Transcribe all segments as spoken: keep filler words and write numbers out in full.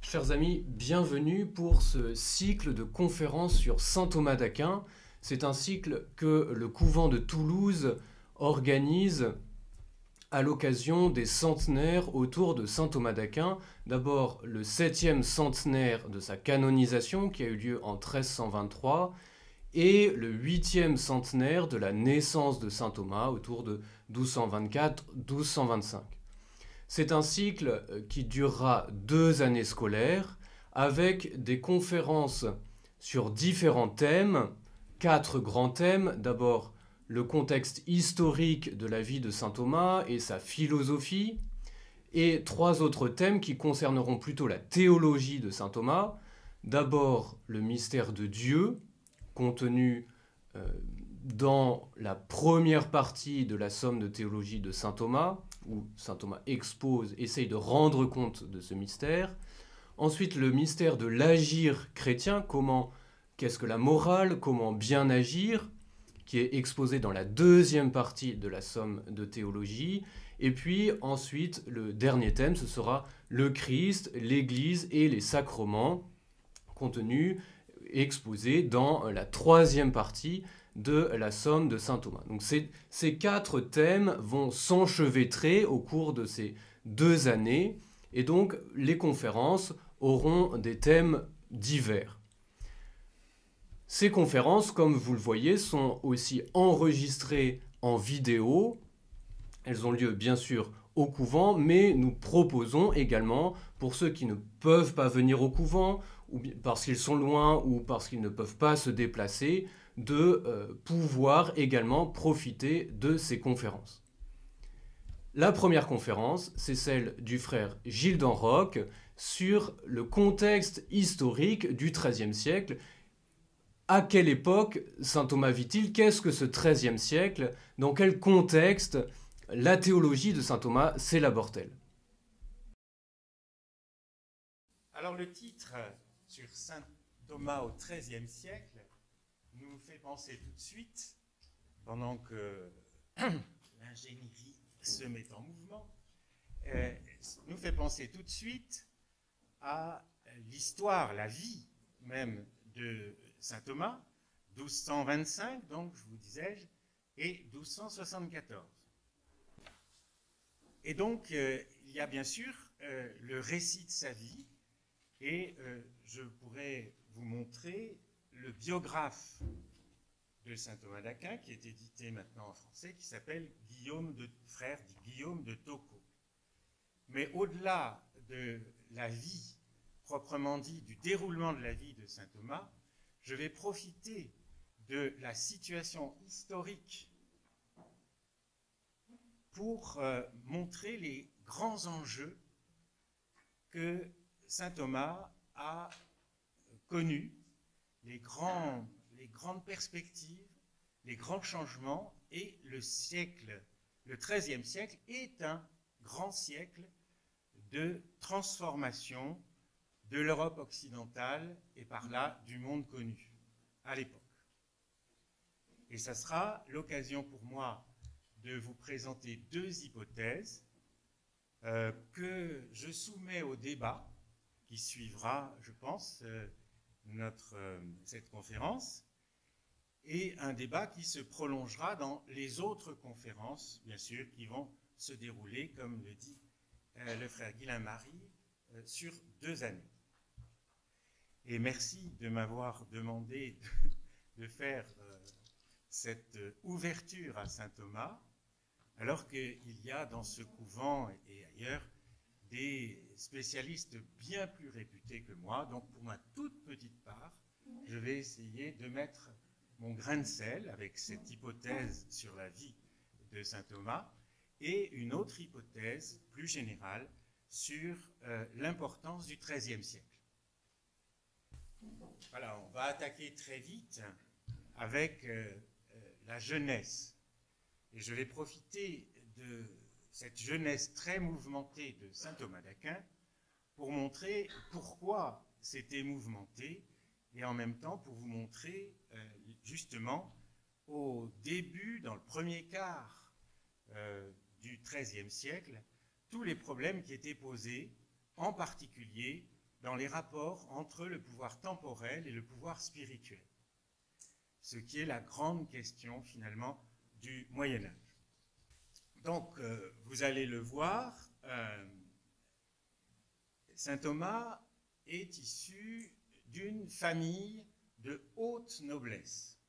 Chers amis, bienvenue pour ce cycle de conférences sur saint Thomas d'Aquin. C'est un cycle que le couvent de Toulouse organise à l'occasion des centenaires autour de saint Thomas d'Aquin. D'abord le septième centenaire de sa canonisation qui a eu lieu en treize cent vingt-trois et le huitième centenaire de la naissance de saint Thomas autour de douze cent vingt-quatre douze cent vingt-cinq. C'est un cycle qui durera deux années scolaires avec des conférences sur différents thèmes, quatre grands thèmes. D'abord, le contexte historique de la vie de saint Thomas et sa philosophie, et trois autres thèmes qui concerneront plutôt la théologie de saint Thomas. D'abord, le mystère de Dieu, contenu euh, dans la première partie de la somme de théologie de saint Thomas, où saint Thomas expose, essaye de rendre compte de ce mystère. Ensuite, le mystère de l'agir chrétien, comment, qu'est-ce que la morale, comment bien agir, qui est exposé dans la deuxième partie de la somme de théologie. Et puis ensuite, le dernier thème, ce sera le Christ, l'Église et les sacrements, contenus, exposés dans la troisième partie de la somme de saint Thomas. Donc ces, ces quatre thèmes vont s'enchevêtrer au cours de ces deux années, et donc les conférences auront des thèmes divers. Ces conférences, comme vous le voyez, sont aussi enregistrées en vidéo. Elles ont lieu bien sûr au couvent, mais nous proposons également, pour ceux qui ne peuvent pas venir au couvent, ou parce qu'ils sont loin ou parce qu'ils ne peuvent pas se déplacer, de euh, pouvoir également profiter de ces conférences. La première conférence, c'est celle du frère Gilles d'Enroc sur le contexte historique du treizième siècle. À quelle époque saint Thomas vit-il? Qu'est-ce que ce treizième siècle? Dans quel contexte la théologie de saint Thomas s'élabore-t-elle? Alors le titre sur saint Thomas au treizième siècle nous fait penser tout de suite, pendant que l'ingénierie se met en mouvement, euh, nous fait penser tout de suite à l'histoire, la vie même de saint Thomas, douze cent vingt-cinq, donc je vous disais-je, et douze cent soixante-quatorze. Et donc, euh, il y a bien sûr euh, le récit de sa vie, et euh, je pourrais vous montrer le biographe de saint Thomas d'Aquin, qui est édité maintenant en français, qui s'appelle Guillaume de frère Guillaume de Tocco. Mais au-delà de la vie, proprement dit, du déroulement de la vie de saint Thomas, je vais profiter de la situation historique pour euh, montrer les grands enjeux que saint Thomas a connus, les, grands, les grandes perspectives, les grands changements, et le siècle, le treizième siècle est un grand siècle de transformation de l'Europe occidentale et par là du monde connu à l'époque. Et ça sera l'occasion pour moi de vous présenter deux hypothèses euh, que je soumets au débat qui suivra, je pense, euh, notre, euh, cette conférence, et un débat qui se prolongera dans les autres conférences, bien sûr, qui vont se dérouler, comme le dit euh, le frère Guillain-Marie, euh, sur deux années. Et merci de m'avoir demandé de, de faire euh, cette ouverture à saint Thomas, alors qu'il y a dans ce couvent et ailleurs des spécialistes bien plus réputés que moi. Donc pour ma toute petite part, je vais essayer de mettre mon grain de sel avec cette hypothèse sur la vie de saint Thomas et une autre hypothèse plus générale sur euh, l'importance du treizième siècle. Voilà, on va attaquer très vite avec euh, euh, la jeunesse. Et je vais profiter de cette jeunesse très mouvementée de saint Thomas d'Aquin pour montrer pourquoi c'était mouvementé, et en même temps pour vous montrer euh, justement au début, dans le premier quart euh, du treizième siècle, tous les problèmes qui étaient posés, en particulier dans les rapports entre le pouvoir temporel et le pouvoir spirituel, ce qui est la grande question finalement du Moyen Âge. Donc, euh, vous allez le voir, euh, saint Thomas est issu d'une famille de haute noblesse,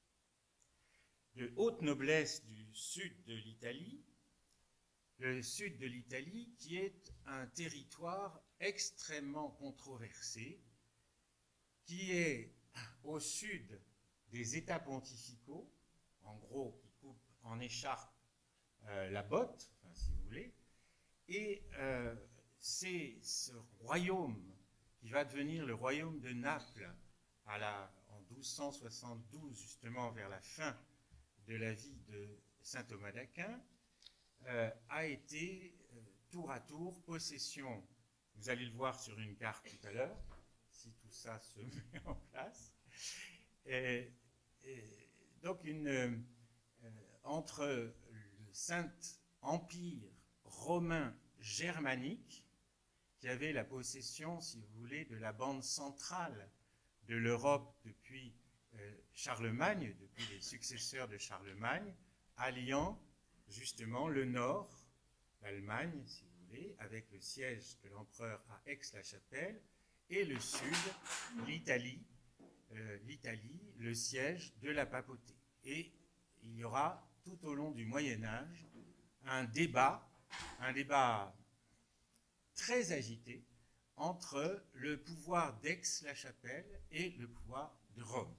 de haute noblesse du sud de l'Italie, le sud de l'Italie qui est un territoire extrêmement controversé, qui est au sud des États pontificaux, en gros, qui coupe en écharpe euh, la botte, enfin, si vous voulez, et euh, c'est ce royaume qui va devenir le royaume de Naples à la, en douze cent soixante-douze, justement vers la fin de la vie de saint Thomas d'Aquin, euh, a été euh, tour à tour possession, vous allez le voir sur une carte tout à l'heure, si tout ça se met en place, et, et donc une, euh, entre le Saint-Empire romain germanique, qui avait la possession, si vous voulez, de la bande centrale de l'Europe depuis euh, Charlemagne, depuis les successeurs de Charlemagne, alliant justement le nord, l'Allemagne, si vous voulez, avec le siège de l'empereur à Aix-la-Chapelle, et le sud, l'Italie, euh, l'Italie, le siège de la papauté. Et il y aura tout au long du Moyen-Âge un débat, un débat très agité entre le pouvoir d'Aix-la-Chapelle et le pouvoir de Rome.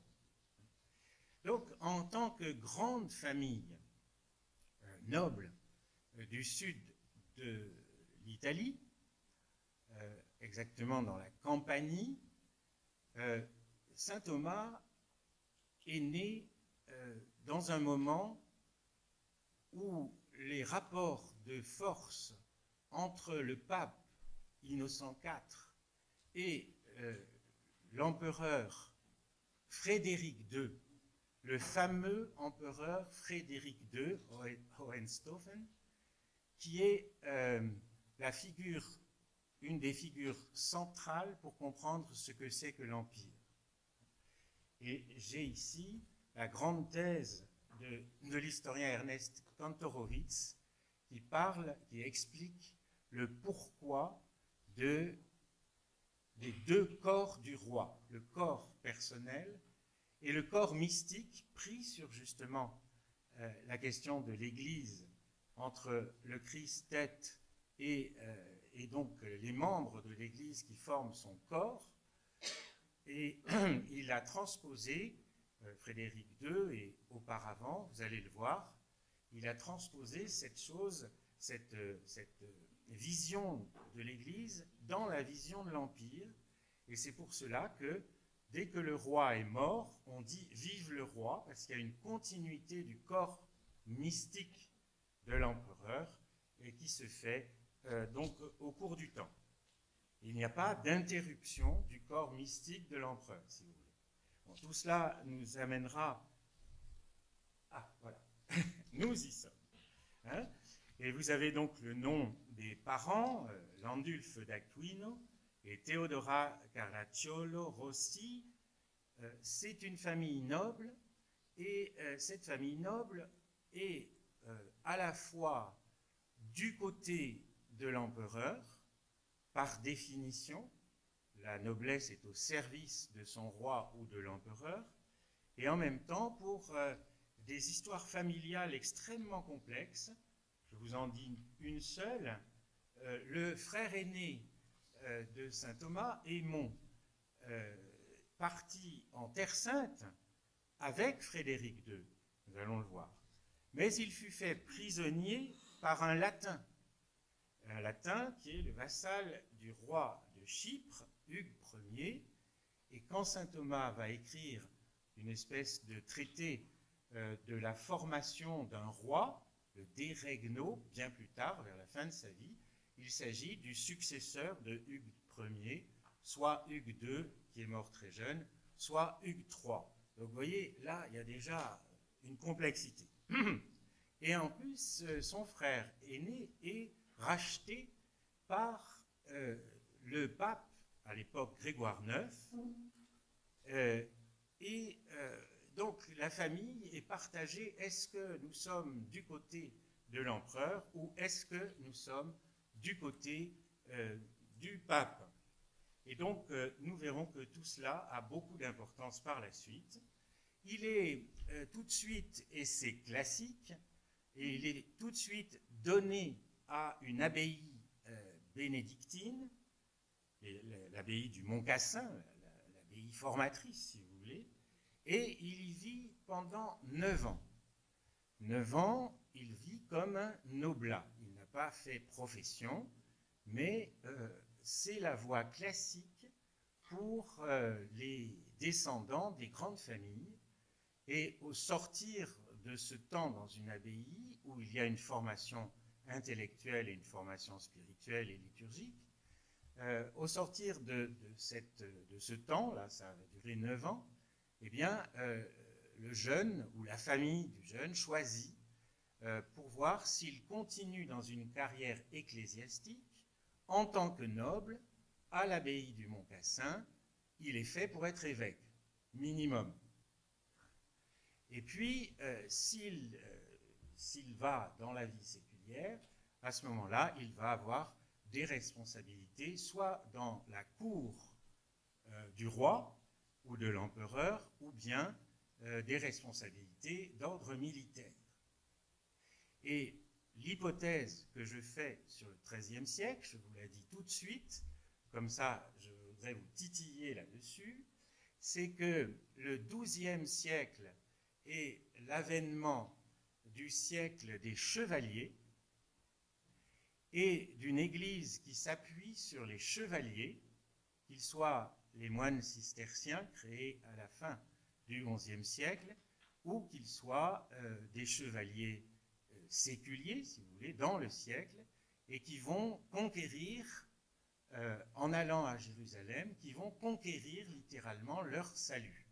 Donc, en tant que grande famille euh, noble euh, du sud de l'Italie, euh, exactement dans la Campanie, euh, saint Thomas est né euh, dans un moment où les rapports de force entre le pape Innocent quatre et euh, l'empereur Frédéric deux, le fameux empereur Frédéric deux, Hohenstaufen, qui est euh, la figure, une des figures centrales pour comprendre ce que c'est que l'Empire. Et j'ai ici la grande thèse de, de l'historien Ernest Kantorowicz qui parle, qui explique le pourquoi de, des deux corps du roi, le corps personnel et le corps mystique pris sur justement euh, la question de l'Église entre le Christ tête et, euh, et donc les membres de l'Église qui forment son corps. Et il a transposé, euh, Frédéric deux et auparavant, vous allez le voir, il a transposé cette chose, cette, cette vision de l'Église dans la vision de l'Empire. Et c'est pour cela que dès que le roi est mort, on dit « vive le roi » parce qu'il y a une continuité du corps mystique de l'empereur et qui se fait euh, donc au cours du temps. Il n'y a pas d'interruption du corps mystique de l'empereur, si vous voulez. Bon, tout cela nous amènera... Ah, voilà. Nous y sommes. Hein? Et vous avez donc le nom des parents, euh, Landulphe d'Aquino et Theodora Caracciolo Rossi. Euh, c'est une famille noble, et euh, cette famille noble est euh, à la fois du côté de l'empereur, par définition, la noblesse est au service de son roi ou de l'empereur, et en même temps pour euh, des histoires familiales extrêmement complexes. Je vous en dis une seule. Euh, le frère aîné euh, de saint Thomas, Aymon, euh, parti en Terre Sainte avec Frédéric deux, nous allons le voir. Mais il fut fait prisonnier par un latin, un latin qui est le vassal du roi de Chypre, Hugues Ier, et quand saint Thomas va écrire une espèce de traité euh, de la formation d'un roi, le De Regno, bien plus tard, vers la fin de sa vie, il s'agit du successeur de Hugues Ier, soit Hugues deux, qui est mort très jeune, soit Hugues trois. Donc vous voyez, là, il y a déjà une complexité. Et en plus, son frère aîné est racheté par euh, le pape à l'époque Grégoire neuf, euh, et euh, donc la famille est partagée. Est-ce que nous sommes du côté de l'empereur ou est-ce que nous sommes du côté euh, du pape? Et donc euh, nous verrons que tout cela a beaucoup d'importance par la suite. Il est euh, tout de suite, et c'est classique, et il est tout de suite donné à une abbaye euh, bénédictine, l'abbaye du Mont-Cassin, l'abbaye formatrice, si vous voulez, et il y vit pendant neuf ans. Neuf ans, il vit comme un oblat. Il n'a pas fait profession, mais euh, c'est la voie classique pour euh, les descendants des grandes familles. Et au sortir de ce temps dans une abbaye où il y a une formation intellectuelle et une formation spirituelle et liturgique, euh, au sortir de, de, cette, de ce temps-là, ça va durer neuf ans, eh bien, euh, le jeune ou la famille du jeune choisit euh, pour voir s'il continue dans une carrière ecclésiastique en tant que noble à l'abbaye du Mont-Cassin. Il est fait pour être évêque, minimum. Et puis, euh, s'il euh, s'il va dans la vie séculière, à ce moment-là, il va avoir des responsabilités, soit dans la cour euh, du roi ou de l'empereur, ou bien euh, des responsabilités d'ordre militaire. Et l'hypothèse que je fais sur le treizième siècle, je vous la dis tout de suite, comme ça je voudrais vous titiller là-dessus, c'est que le douzième siècle est l'avènement du siècle des chevaliers et d'une église qui s'appuie sur les chevaliers, qu'ils soient les moines cisterciens créés à la fin du onzième siècle, ou qu'ils soient euh, des chevaliers euh, séculiers, si vous voulez, dans le siècle, et qui vont conquérir, euh, en allant à Jérusalem, qui vont conquérir littéralement leur salut,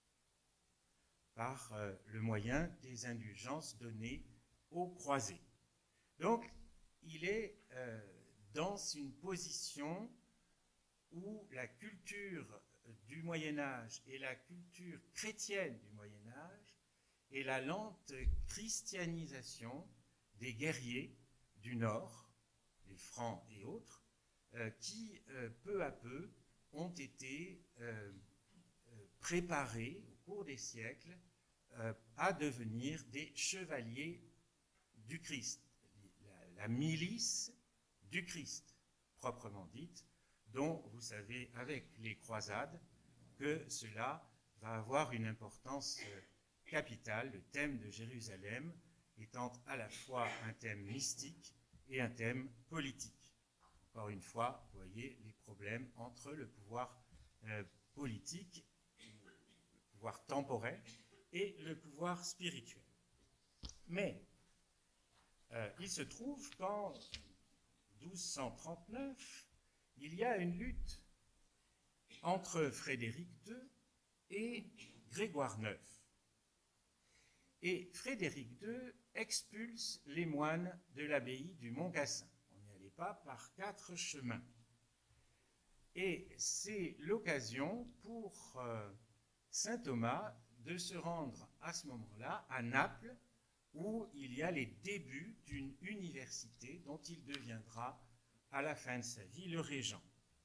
par euh, le moyen des indulgences données aux croisés. Donc, il est euh, dans une position où la culture du Moyen-Âge et la culture chrétienne du Moyen-Âge et la lente christianisation des guerriers du Nord, les Francs et autres, euh, qui, euh, peu à peu, ont été euh, euh, préparés au cours des siècles euh, à devenir des chevaliers du Christ, la, la milice du Christ, proprement dite, dont vous savez avec les croisades que cela va avoir une importance capitale, le thème de Jérusalem étant à la fois un thème mystique et un thème politique. Encore une fois, vous voyez les problèmes entre le pouvoir euh, politique, le pouvoir temporel et le pouvoir spirituel. Mais euh, il se trouve qu'en douze cent trente-neuf, il y a une lutte entre Frédéric deux et Grégoire neuf. Et Frédéric deux expulse les moines de l'abbaye du Mont-Cassin. On n'y allait pas par quatre chemins. Et c'est l'occasion pour euh, saint Thomas de se rendre à ce moment-là à Naples, où il y a les débuts d'une université dont il deviendra à la fin de sa vie le régent.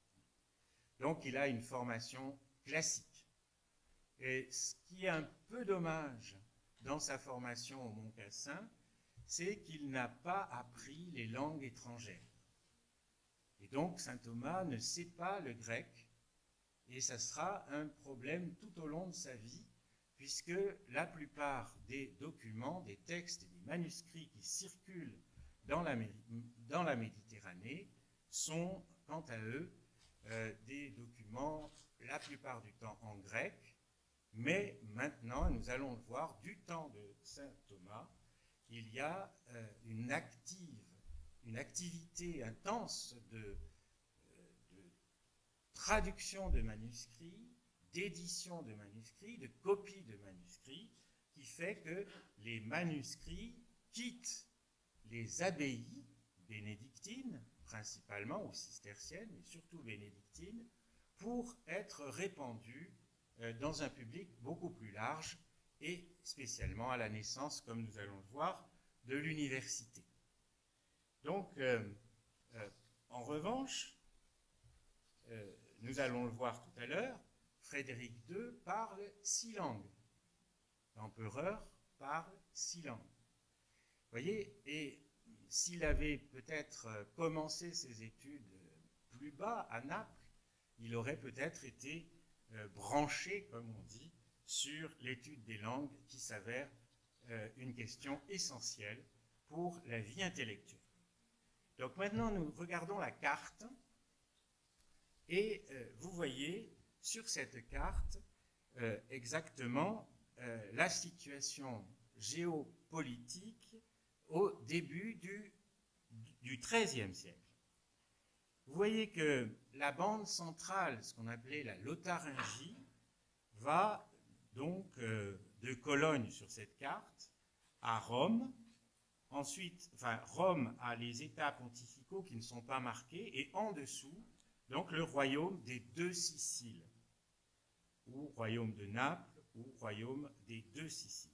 Donc il a une formation classique. Et ce qui est un peu dommage dans sa formation au Mont-Cassin, c'est qu'il n'a pas appris les langues étrangères. Et donc saint Thomas ne sait pas le grec, et ça sera un problème tout au long de sa vie, puisque la plupart des documents, des textes et des manuscrits qui circulent dans la, dans la Méditerranée sont, quant à eux, euh, des documents la plupart du temps en grec, mais maintenant, nous allons le voir, du temps de saint Thomas, il y a euh, une, active, une activité intense de, euh, de traduction de manuscrits, d'édition de manuscrits, de copie de manuscrits, qui fait que les manuscrits quittent les abbayes bénédictines, principalement, ou cisterciennes, mais surtout bénédictines, pour être répandu euh, dans un public beaucoup plus large et spécialement à la naissance, comme nous allons le voir, de l'université. Donc, euh, euh, en revanche, euh, nous allons le voir tout à l'heure, Frédéric deux parle six langues. L'empereur parle six langues. Vous voyez, et s'il avait peut-être commencé ses études plus bas, à Naples, il aurait peut-être été euh, branché, comme on dit, sur l'étude des langues qui s'avère euh, une question essentielle pour la vie intellectuelle. Donc maintenant, nous regardons la carte et euh, vous voyez sur cette carte euh, exactement euh, la situation géopolitique au début du, du treizième siècle. Vous voyez que la bande centrale, ce qu'on appelait la Lotharingie, va donc euh, de Cologne sur cette carte à Rome. Ensuite, enfin, Rome a les États pontificaux qui ne sont pas marqués, et en dessous, donc le royaume des deux Siciles, ou royaume de Naples, ou royaume des deux Siciles.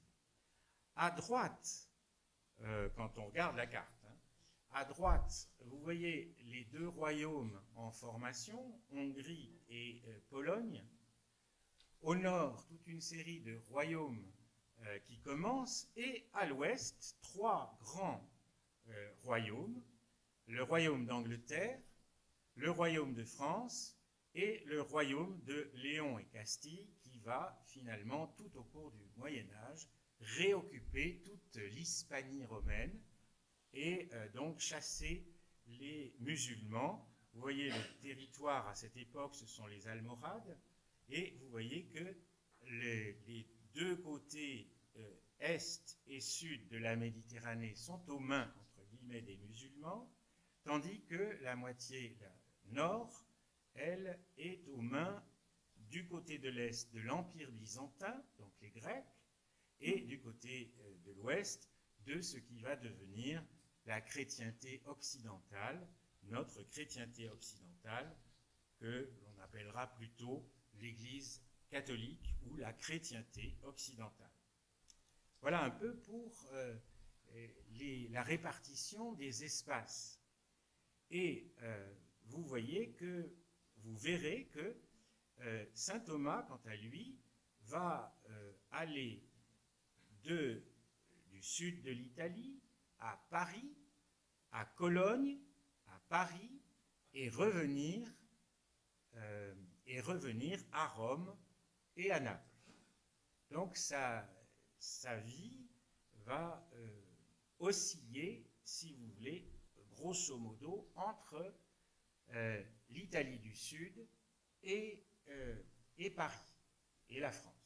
À droite, euh, quand on regarde la carte, hein, à droite, vous voyez les deux royaumes en formation, Hongrie et euh, Pologne. Au nord, toute une série de royaumes euh, qui commencent, et à l'ouest, trois grands euh, royaumes, le royaume d'Angleterre, le royaume de France et le royaume de Léon et Castille, qui va finalement, tout au cours du Moyen-Âge, réoccuper toute l'Hispanie romaine et euh, donc chasser les musulmans. Vous voyez, le territoire à cette époque, ce sont les Almohades, et vous voyez que les, les deux côtés euh, est et sud de la Méditerranée sont aux mains, entre guillemets, des musulmans, tandis que la moitié la nord, elle, est aux mains du côté de l'est de l'Empire byzantin, donc les Grecs, et du côté euh, de l'ouest de ce qui va devenir la chrétienté occidentale, notre chrétienté occidentale, que l'on appellera plutôt l'Église catholique ou la chrétienté occidentale. Voilà un peu pour euh, les, la répartition des espaces. Et euh, vous voyez que, vous verrez que euh, saint Thomas, quant à lui, va euh, aller de, du sud de l'Italie à Paris, à Cologne, à Paris, et revenir, euh, et revenir à Rome et à Naples. Donc sa, sa vie va euh, osciller, si vous voulez, grosso modo, entre euh, l'Italie du Sud et, euh, et Paris, et la France.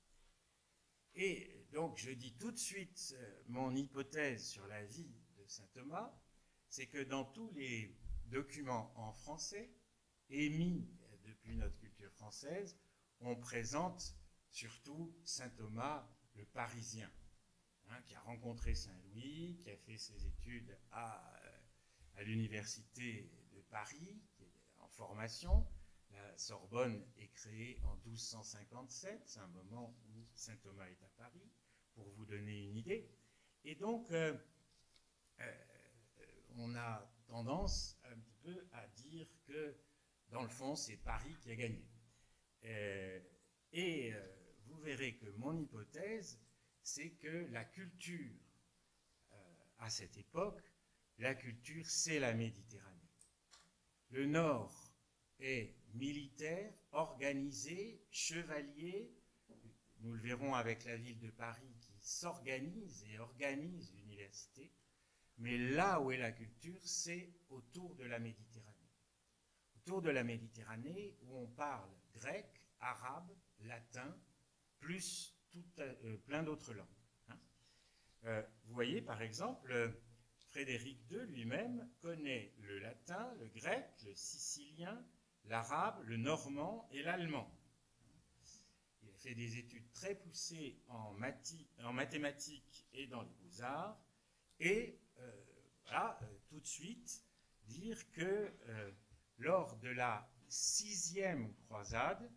Et donc, je dis tout de suite euh, mon hypothèse sur la vie de saint Thomas, c'est que dans tous les documents en français, émis depuis notre culture française, on présente surtout saint Thomas le Parisien, hein, qui a rencontré Saint-Louis, qui a fait ses études à, à l'université de Paris, qui est en formation. La Sorbonne est créée en douze cent cinquante-sept, c'est un moment où saint Thomas est à Paris, pour vous donner une idée. Et donc, euh, euh, on a tendance un petit peu à dire que, dans le fond, c'est Paris qui a gagné. Euh, et euh, vous verrez que mon hypothèse, c'est que la culture, euh, à cette époque, la culture, c'est la Méditerranée. Le Nord est militaire, organisé, chevalier. Nous le verrons avec la ville de Paris qui s'organise et organise l'université. Mais là où est la culture, c'est autour de la Méditerranée. Autour de la Méditerranée, où on parle grec, arabe, latin, plus tout, euh, plein d'autres langues. Hein. Euh, vous voyez, par exemple, Frédéric deux lui-même connaît le latin, le grec, le sicilien, l'arabe, le normand et l'allemand. Il a fait des études très poussées en, mathi, en mathématiques et dans les beaux-arts. Et euh, voilà, euh, tout de suite, dire que euh, lors de la sixième croisade,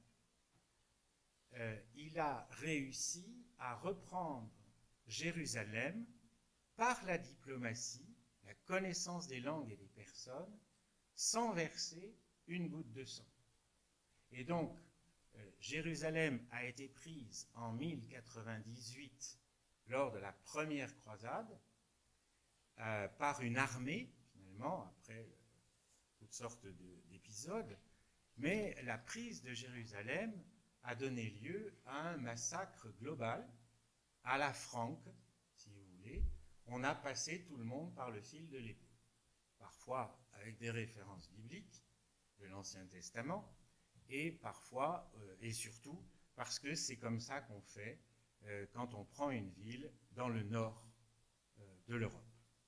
euh, il a réussi à reprendre Jérusalem par la diplomatie, la connaissance des langues et des personnes, sans verser une goutte de sang. Et donc, euh, Jérusalem a été prise en mille quatre-vingt-dix-huit lors de la première croisade euh, par une armée, finalement, après euh, toutes sortes d'épisodes, mais la prise de Jérusalem a donné lieu à un massacre global, à la Franque, si vous voulez. On a passé tout le monde par le fil de l'épée, parfois avec des références bibliques de l'Ancien Testament, et parfois, euh, et surtout, parce que c'est comme ça qu'on fait euh, quand on prend une ville dans le nord euh, de l'Europe.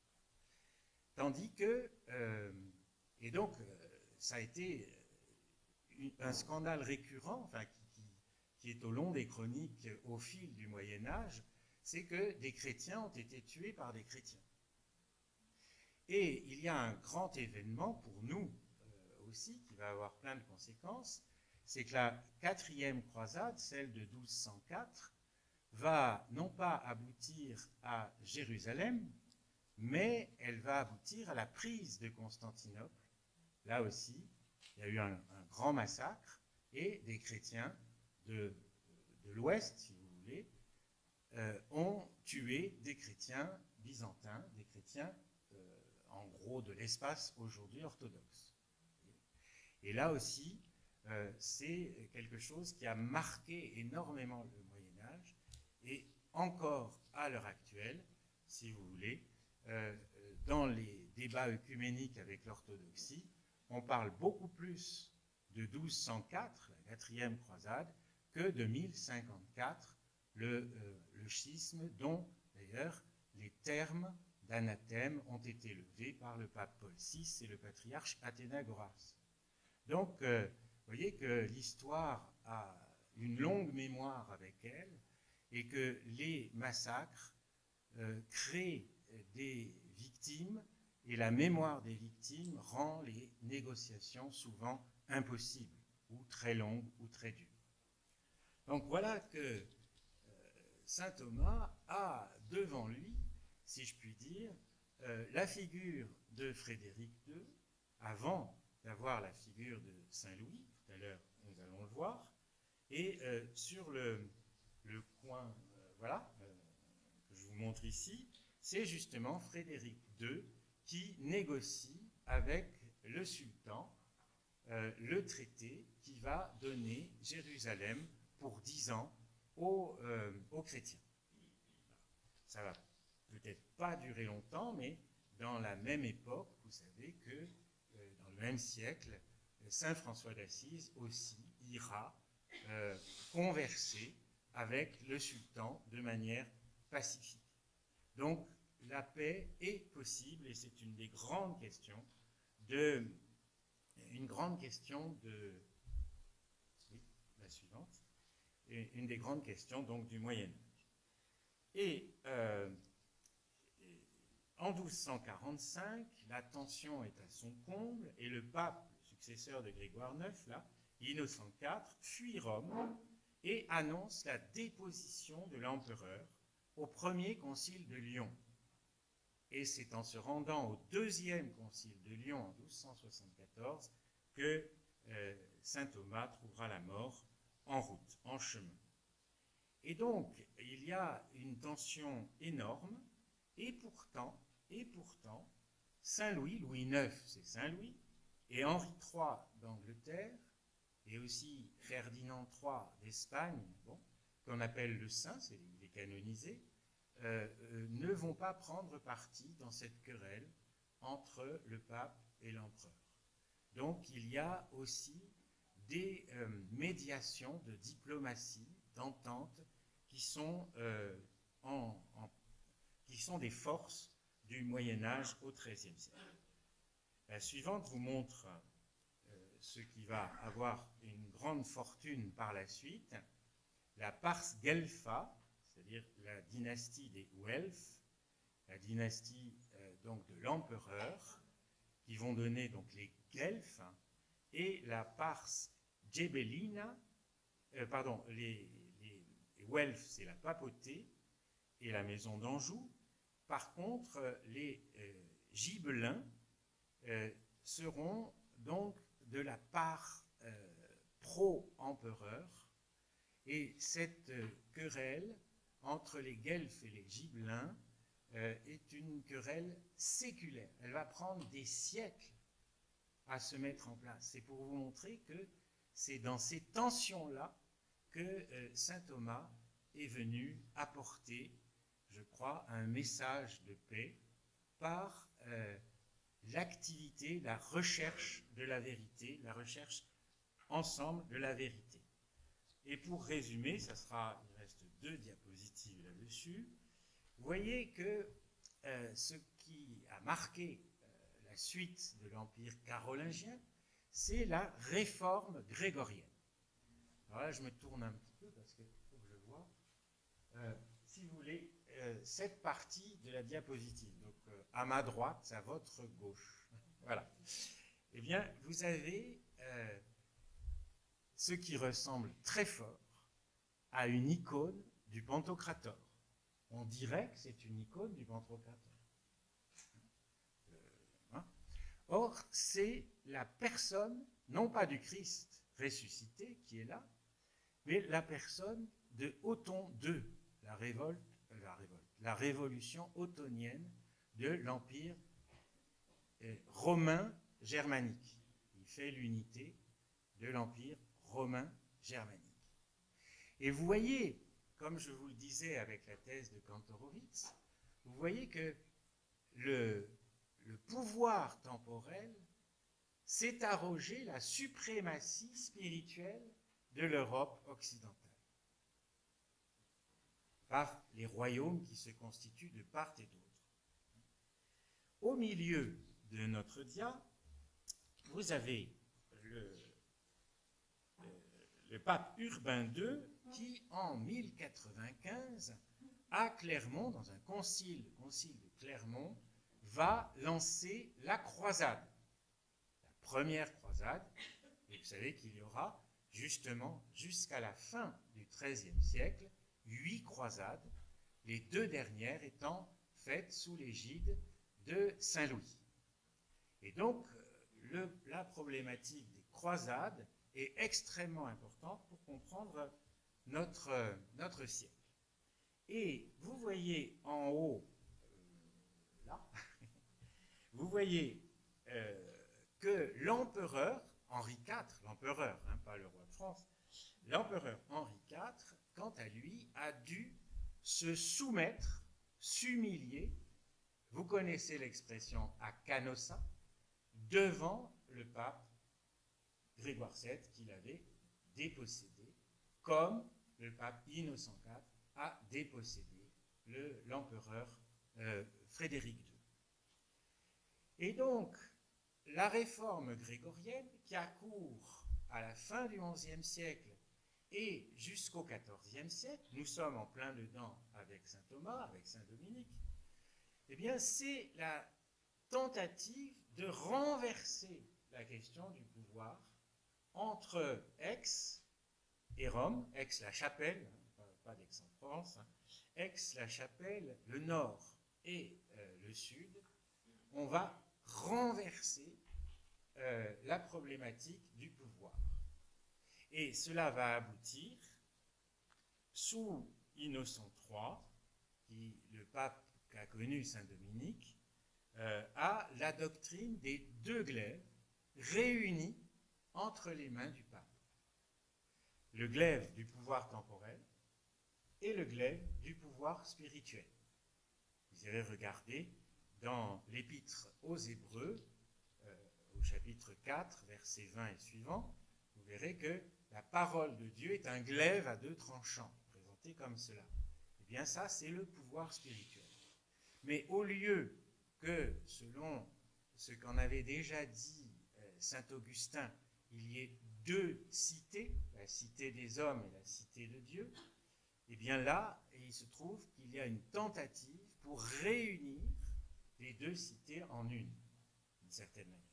Tandis que, euh, et donc, euh, ça a été une, un scandale récurrent, enfin, qui, qui, qui est au long des chroniques au fil du Moyen-Âge, c'est que des chrétiens ont été tués par des chrétiens. Et il y a un grand événement pour nous euh, aussi, qui va avoir plein de conséquences, c'est que la quatrième croisade, celle de douze cent quatre, va non pas aboutir à Jérusalem, mais elle va aboutir à la prise de Constantinople. Là aussi, il y a eu un, un grand massacre, et des chrétiens de, de l'Ouest, si vous voulez, euh, ont tué des chrétiens byzantins, des chrétiens, euh, en gros, de l'espace aujourd'hui orthodoxe. Et là aussi, euh, c'est quelque chose qui a marqué énormément le Moyen-Âge, et encore à l'heure actuelle, si vous voulez, euh, dans les débats œcuméniques avec l'orthodoxie, on parle beaucoup plus de douze cent quatre, la quatrième croisade, que de mille cinquante-quatre, le, euh, le schisme, dont d'ailleurs les termes d'anathème ont été levés par le pape Paul six et le patriarche Athénagoras. Donc, euh, vous voyez que l'histoire a une longue mémoire avec elle, et que les massacres euh, créent des victimes, et la mémoire des victimes rend les négociations souvent impossibles, ou très longues, ou très dures. Donc voilà que euh, saint Thomas a devant lui, si je puis dire, euh, la figure de Frédéric deux, avant d'avoir la figure de saint Louis, tout à l'heure nous allons le voir, et euh, sur le, le coin, euh, voilà, euh, que je vous montre ici, c'est justement Frédéric deux qui négocie avec le sultan euh, le traité qui va donner Jérusalem pour dix ans aux, euh, aux chrétiens. Ça va peut-être pas durer longtemps, mais dans la même époque, vous savez que euh, dans le même siècle, saint François d'Assise aussi ira euh, converser avec le sultan de manière pacifique. Donc, la paix est possible, et c'est une des grandes questions de, une grande question de, oui, la suivante, une des grandes questions donc du Moyen-Âge. Et euh, en douze cent quarante-cinq, la tension est à son comble, et le pape, le successeur de Grégoire neuf, là, Innocent quatre, fuit Rome et annonce la déposition de l'empereur au premier concile de Lyon. Et c'est en se rendant au deuxième concile de Lyon en douze cent soixante-quatorze que euh, saint Thomas trouvera la mort en route, en chemin. Et donc, il y a une tension énorme, et pourtant, et pourtant, saint Louis, Louis neuf, c'est saint Louis, et Henri trois d'Angleterre, et aussi Ferdinand trois d'Espagne, bon, qu'on appelle le saint, c'est, il est canonisé, Euh, euh, ne vont pas prendre parti dans cette querelle entre le pape et l'empereur. Donc il y a aussi des euh, médiations de diplomatie, d'entente, qui sont, euh, en, en, qui sont des forces du Moyen-Âge au treizième siècle. La suivante vous montre euh, ce qui va avoir une grande fortune par la suite, la Pars Guelfa, c'est-à-dire la dynastie des Guelfes, la dynastie euh, donc de l'empereur, qui vont donner donc les Guelfes, hein, et la pars Ghibellina, euh, pardon, les, les, les Welfs, c'est la papauté et la maison d'Anjou. Par contre, les euh, Gibelins euh, seront donc de la part euh, pro-empereur, et cette euh, querelle entre les Guelfes et les Gibelins euh, est une querelle séculaire. Elle va prendre des siècles à se mettre en place. C'est pour vous montrer que c'est dans ces tensions-là que euh, saint Thomas est venu apporter, je crois, un message de paix par euh, l'activité, la recherche de la vérité, la recherche ensemble de la vérité. Et pour résumer, ça sera, il reste deux diapositives là-dessus, vous voyez que euh, ce qui a marqué euh, la suite de l'Empire carolingien, c'est la réforme grégorienne. Alors là, je me tourne un petit peu parce qu'il faut que je vois. Euh, si vous voulez, euh, cette partie de la diapositive, donc euh, à ma droite, à votre gauche, voilà. Eh bien, vous avez euh, ce qui ressemble très fort à une icône du Pantocrator. On dirait que c'est une icône du Pantocrator. Euh, hein. Or, c'est la personne, non pas du Christ ressuscité qui est là, mais la personne de Othon deux, la révolte, la révolte, la révolution ottonienne de l'Empire euh, romain germanique. Il fait l'unité de l'Empire romain germanique. Et vous voyez, comme je vous le disais avec la thèse de Kantorowicz, vous voyez que le, le pouvoir temporel s'est arrogé la suprématie spirituelle de l'Europe occidentale par les royaumes qui se constituent de part et d'autre. Au milieu de notre dia, vous avez le, le, le pape Urbain deux qui, en mille quatre-vingt-quinze, à Clermont, dans un concile, le concile de Clermont, va lancer la croisade, la première croisade, et vous savez qu'il y aura justement jusqu'à la fin du treizième siècle, huit croisades, les deux dernières étant faites sous l'égide de Saint Louis. Et donc, le, la problématique des croisades est extrêmement importante pour comprendre notre, notre siècle. Et vous voyez en haut, euh, là, vous voyez euh, que l'empereur Henri quatre, l'empereur, hein, pas le roi de France, l'empereur Henri quatre, quant à lui, a dû se soumettre, s'humilier, vous connaissez l'expression à Canossa, devant le pape Grégoire sept qu'il avait dépossédé, comme le pape Innocent quatre a dépossédé le, l'empereur euh, Frédéric deux. Et donc, la réforme grégorienne, qui accourt à la fin du onzième siècle et jusqu'au quatorzième siècle, nous sommes en plein dedans avec saint Thomas, avec saint Dominique, eh bien, c'est la tentative de renverser la question du pouvoir entre Aix et Rome, Aix-la-Chapelle, pas d'Aix-en-Provence, hein, Aix-la-Chapelle, le nord et euh, le sud. On va renverser euh, la problématique du pouvoir. Et cela va aboutir, sous Innocent trois, qui, le pape qu'a connu saint Dominique, euh, à la doctrine des deux glaives réunis entre les mains du pape. Le glaive du pouvoir temporel et le glaive du pouvoir spirituel. Vous irez regarder dans l'épître aux Hébreux, euh, au chapitre quatre, versets vingt et suivants, vous verrez que la parole de Dieu est un glaive à deux tranchants, présenté comme cela. Eh bien ça, c'est le pouvoir spirituel. Mais au lieu que, selon ce qu'en avait déjà dit euh, saint Augustin, il y ait deux cités, la cité des hommes et la cité de Dieu, eh bien là, il se trouve qu'il y a une tentative pour réunir les deux cités en une, d'une certaine manière.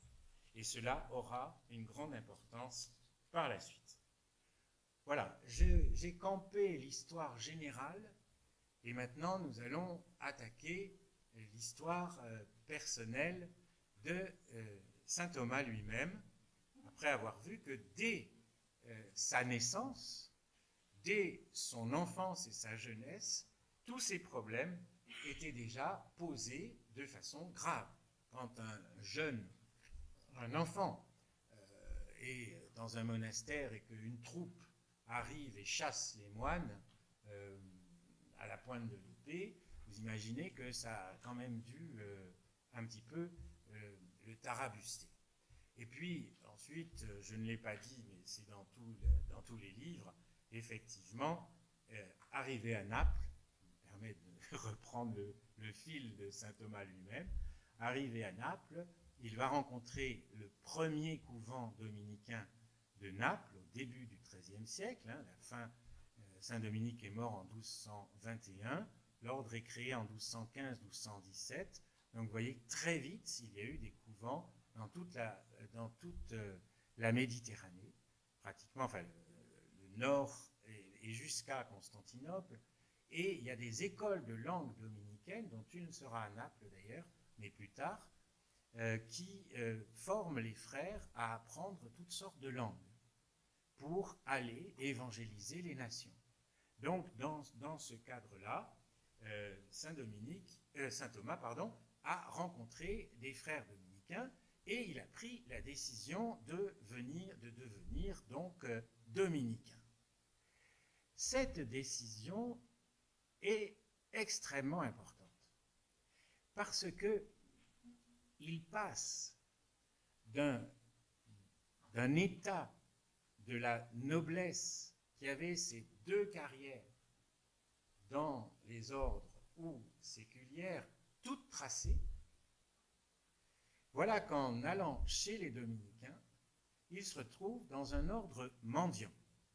Et cela aura une grande importance par la suite. Voilà, j'ai campé l'histoire générale et maintenant nous allons attaquer l'histoire euh, personnelle de euh, saint Thomas lui-même, après avoir vu que dès euh, sa naissance, dès son enfance et sa jeunesse, tous ces problèmes étaient déjà posés de façon grave. Quand un jeune, un enfant euh, est dans un monastère et qu'une troupe arrive et chasse les moines euh, à la pointe de l'épée, vous imaginez que ça a quand même dû euh, un petit peu euh, le tarabuster. Et puis ensuite, je ne l'ai pas dit, mais c'est dans, tout dans tous les livres, effectivement, euh, arrivé à Naples, ça me permet de reprendre le, le fil de saint Thomas lui-même, arrivé à Naples, il va rencontrer le premier couvent dominicain de Naples au début du treizième siècle, hein, la fin, euh, saint Dominique est mort en douze cent vingt et un, l'ordre est créé en douze cent quinze douze cent dix-sept, donc vous voyez très vite il y a eu des couvents dans toute la, dans toute, euh, la Méditerranée, pratiquement, enfin le, le nord et, et jusqu'à Constantinople, et il y a des écoles de langue dominicaine, dont une sera à Naples d'ailleurs, mais plus tard, euh, qui euh, forment les frères à apprendre toutes sortes de langues pour aller évangéliser les nations. Donc, dans, dans ce cadre-là, euh, Saint Dominique, euh, Saint Thomas, pardon, a rencontré des frères dominicains et il a pris la décision de venir, de devenir donc euh, dominicain. Cette décision est extrêmement importante parce que il passe d'un d'un état de la noblesse qui avait ses deux carrières dans les ordres ou séculières, toutes tracées. Voilà qu'en allant chez les dominicains, il se retrouve dans un ordre mendiant.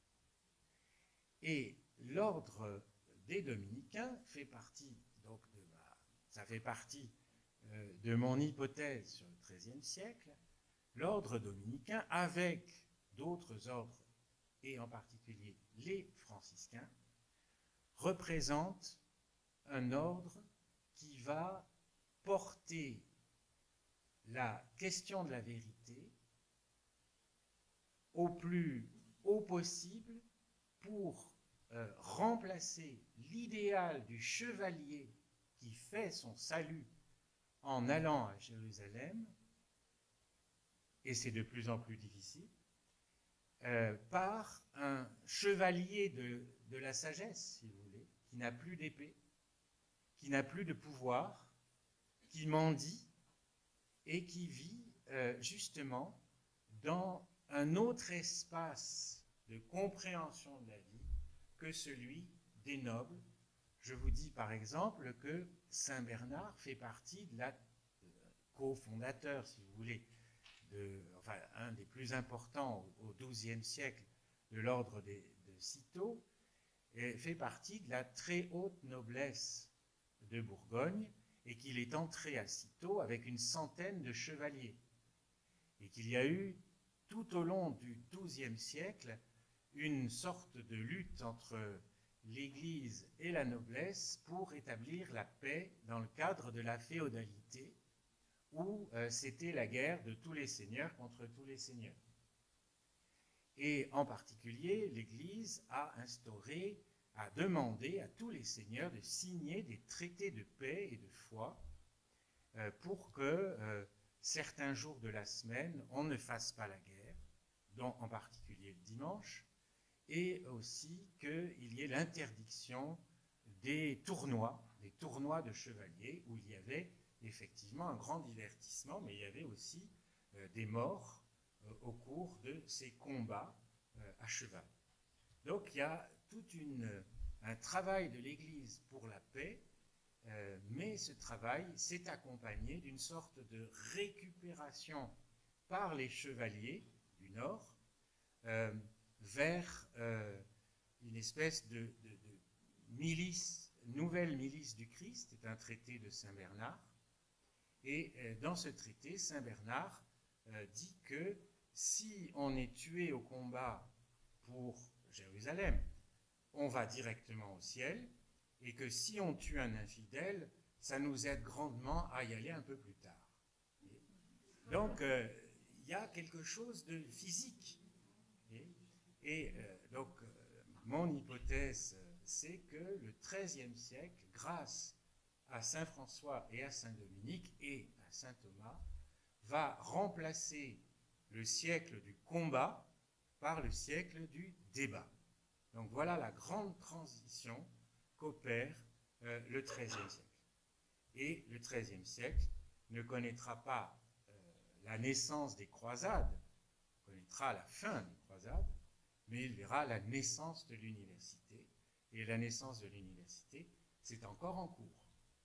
Et l'ordre des dominicains fait partie, donc de ma, ça fait partie euh, de mon hypothèse sur le treizième siècle, l'ordre dominicain avec d'autres ordres, et en particulier les franciscains, représente un ordre qui va porter la question de la vérité au plus haut possible pour euh, remplacer l'idéal du chevalier qui fait son salut en allant à Jérusalem, et c'est de plus en plus difficile, euh, par un chevalier de, de la sagesse, si vous voulez, qui n'a plus d'épée, qui n'a plus de pouvoir, qui mendie et qui vit euh, justement dans un autre espace de compréhension de la vie que celui des nobles. Je vous dis par exemple que Saint Bernard fait partie de la euh, cofondateur, si vous voulez, de, enfin un des plus importants au douzième siècle de l'ordre de Cîteaux, et fait partie de la très haute noblesse de Bourgogne, et qu'il est entré à Cîteaux avec une centaine de chevaliers, et qu'il y a eu tout au long du douzième siècle une sorte de lutte entre l'Église et la noblesse pour établir la paix dans le cadre de la féodalité, où euh, c'était la guerre de tous les seigneurs contre tous les seigneurs. Et en particulier, l'Église a instauré, a demandé à tous les seigneurs de signer des traités de paix et de foi euh, pour que euh, certains jours de la semaine, on ne fasse pas la guerre, dont en particulier le dimanche, et aussi qu'il y ait l'interdiction des tournois, des tournois de chevaliers, où il y avait effectivement un grand divertissement, mais il y avait aussi euh, des morts euh, au cours de ces combats euh, à cheval. Donc il y a tout une, un travail de l'Église pour la paix, euh, mais ce travail s'est accompagné d'une sorte de récupération par les chevaliers du Nord euh, vers euh, une espèce de, de, de milice, nouvelle milice du Christ, c'est un traité de Saint Bernard, et euh, dans ce traité, Saint Bernard euh, dit que si on est tué au combat pour Jérusalem, on va directement au ciel, et que si on tue un infidèle, ça nous aide grandement à y aller un peu plus tard. Donc, euh, il y a quelque chose de physique. Et, et euh, donc, euh, mon hypothèse, c'est que le treizième siècle, grâce à saint François et à saint Dominique et à saint Thomas, va remplacer le siècle du combat par le siècle du débat. Donc voilà la grande transition qu'opère euh, le treizième siècle. Et le treizième siècle ne connaîtra pas euh, la naissance des croisades, connaîtra la fin des croisades, mais il verra la naissance de l'université. Et la naissance de l'université, c'est encore en cours.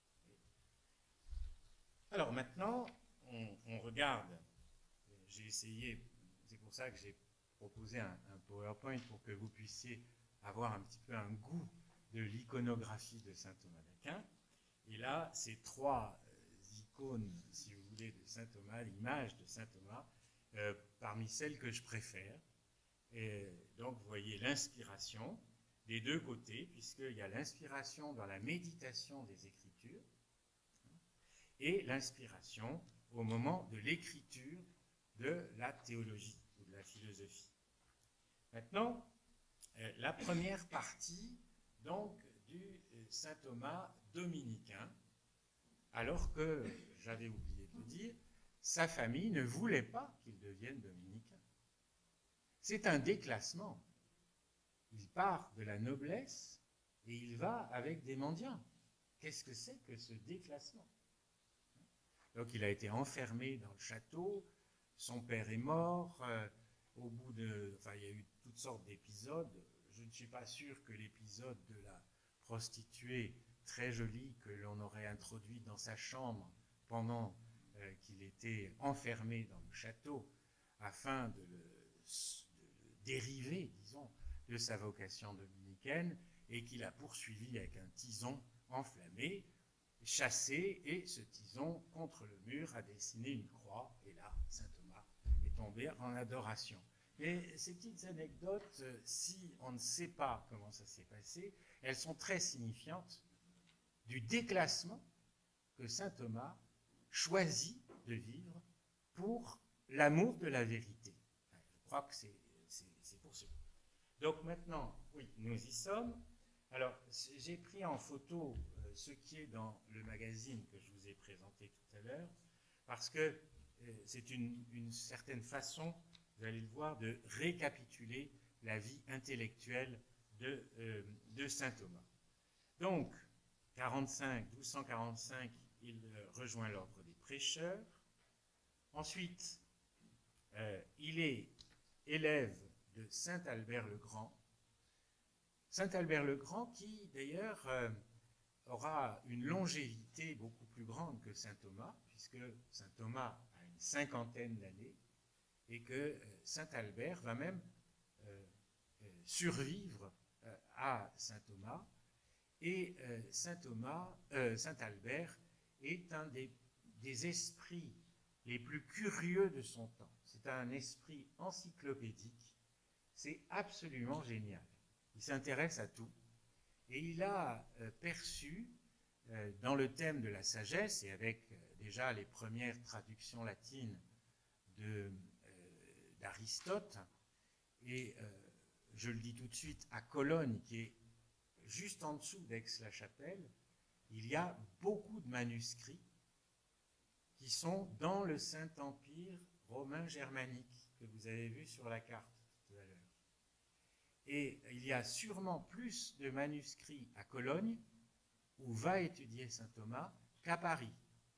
Alors maintenant, on, on regarde, j'ai essayé, c'est pour ça que j'ai proposé un, un PowerPoint pour que vous puissiez avoir un petit peu un goût de l'iconographie de saint Thomas d'Aquin. Et là, ces trois euh, icônes, si vous voulez, de saint Thomas, l'image de saint Thomas, euh, parmi celles que je préfère. Et donc, vous voyez l'inspiration des deux côtés, puisqu'il y a l'inspiration dans la méditation des Écritures et l'inspiration au moment de l'écriture de la théologie ou de la philosophie. Maintenant, euh, la première partie, donc, du euh, saint Thomas dominicain, alors que, j'avais oublié de dire, sa famille ne voulait pas qu'il devienne dominicain. C'est un déclassement. Il part de la noblesse et il va avec des mendiants. Qu'est-ce que c'est que ce déclassement? Donc il a été enfermé dans le château, son père est mort, euh, au bout de... Enfin, il y a eu toutes sortes d'épisodes. Je ne suis pas sûr que l'épisode de la prostituée très jolie que l'on aurait introduite dans sa chambre pendant euh, qu'il était enfermé dans le château, afin de le, de le dériver, disons, de sa vocation dominicaine, et qu'il a poursuivi avec un tison enflammé, chassé, et ce tison, contre le mur, a dessiné une croix, et là, saint Thomas est tombé en adoration. Mais ces petites anecdotes, si on ne sait pas comment ça s'est passé, elles sont très signifiantes du déclassement que saint Thomas choisit de vivre pour l'amour de la vérité. Je crois que c'est pour cela. Donc maintenant, oui, nous y sommes. Alors, j'ai pris en photo euh, ce qui est dans le magazine que je vous ai présenté tout à l'heure, parce que euh, c'est une, une certaine façon, vous allez le voir, de récapituler la vie intellectuelle de, euh, de saint Thomas. Donc, quarante-cinq, douze cent quarante-cinq, il euh, rejoint l'ordre des prêcheurs. Ensuite, euh, il est élève de saint Albert le Grand. Saint Albert le Grand qui, d'ailleurs, euh, aura une longévité beaucoup plus grande que saint Thomas, puisque saint Thomas a une cinquantaine d'années, et que euh, saint Albert va même euh, euh, survivre euh, à saint Thomas. Et euh, saint Thomas, euh, saint Albert est un des, des esprits les plus curieux de son temps. C'est un esprit encyclopédique. C'est absolument génial. Il s'intéresse à tout. Et il a euh, perçu, euh, dans le thème de la sagesse, et avec euh, déjà les premières traductions latines euh, d'Aristote, et euh, je le dis tout de suite, à Cologne, qui est juste en dessous d'Aix-la-Chapelle, il y a beaucoup de manuscrits qui sont dans le Saint-Empire romain germanique, que vous avez vu sur la carte tout à l'heure. Et il y a sûrement plus de manuscrits à Cologne, où va étudier saint Thomas, qu'à Paris.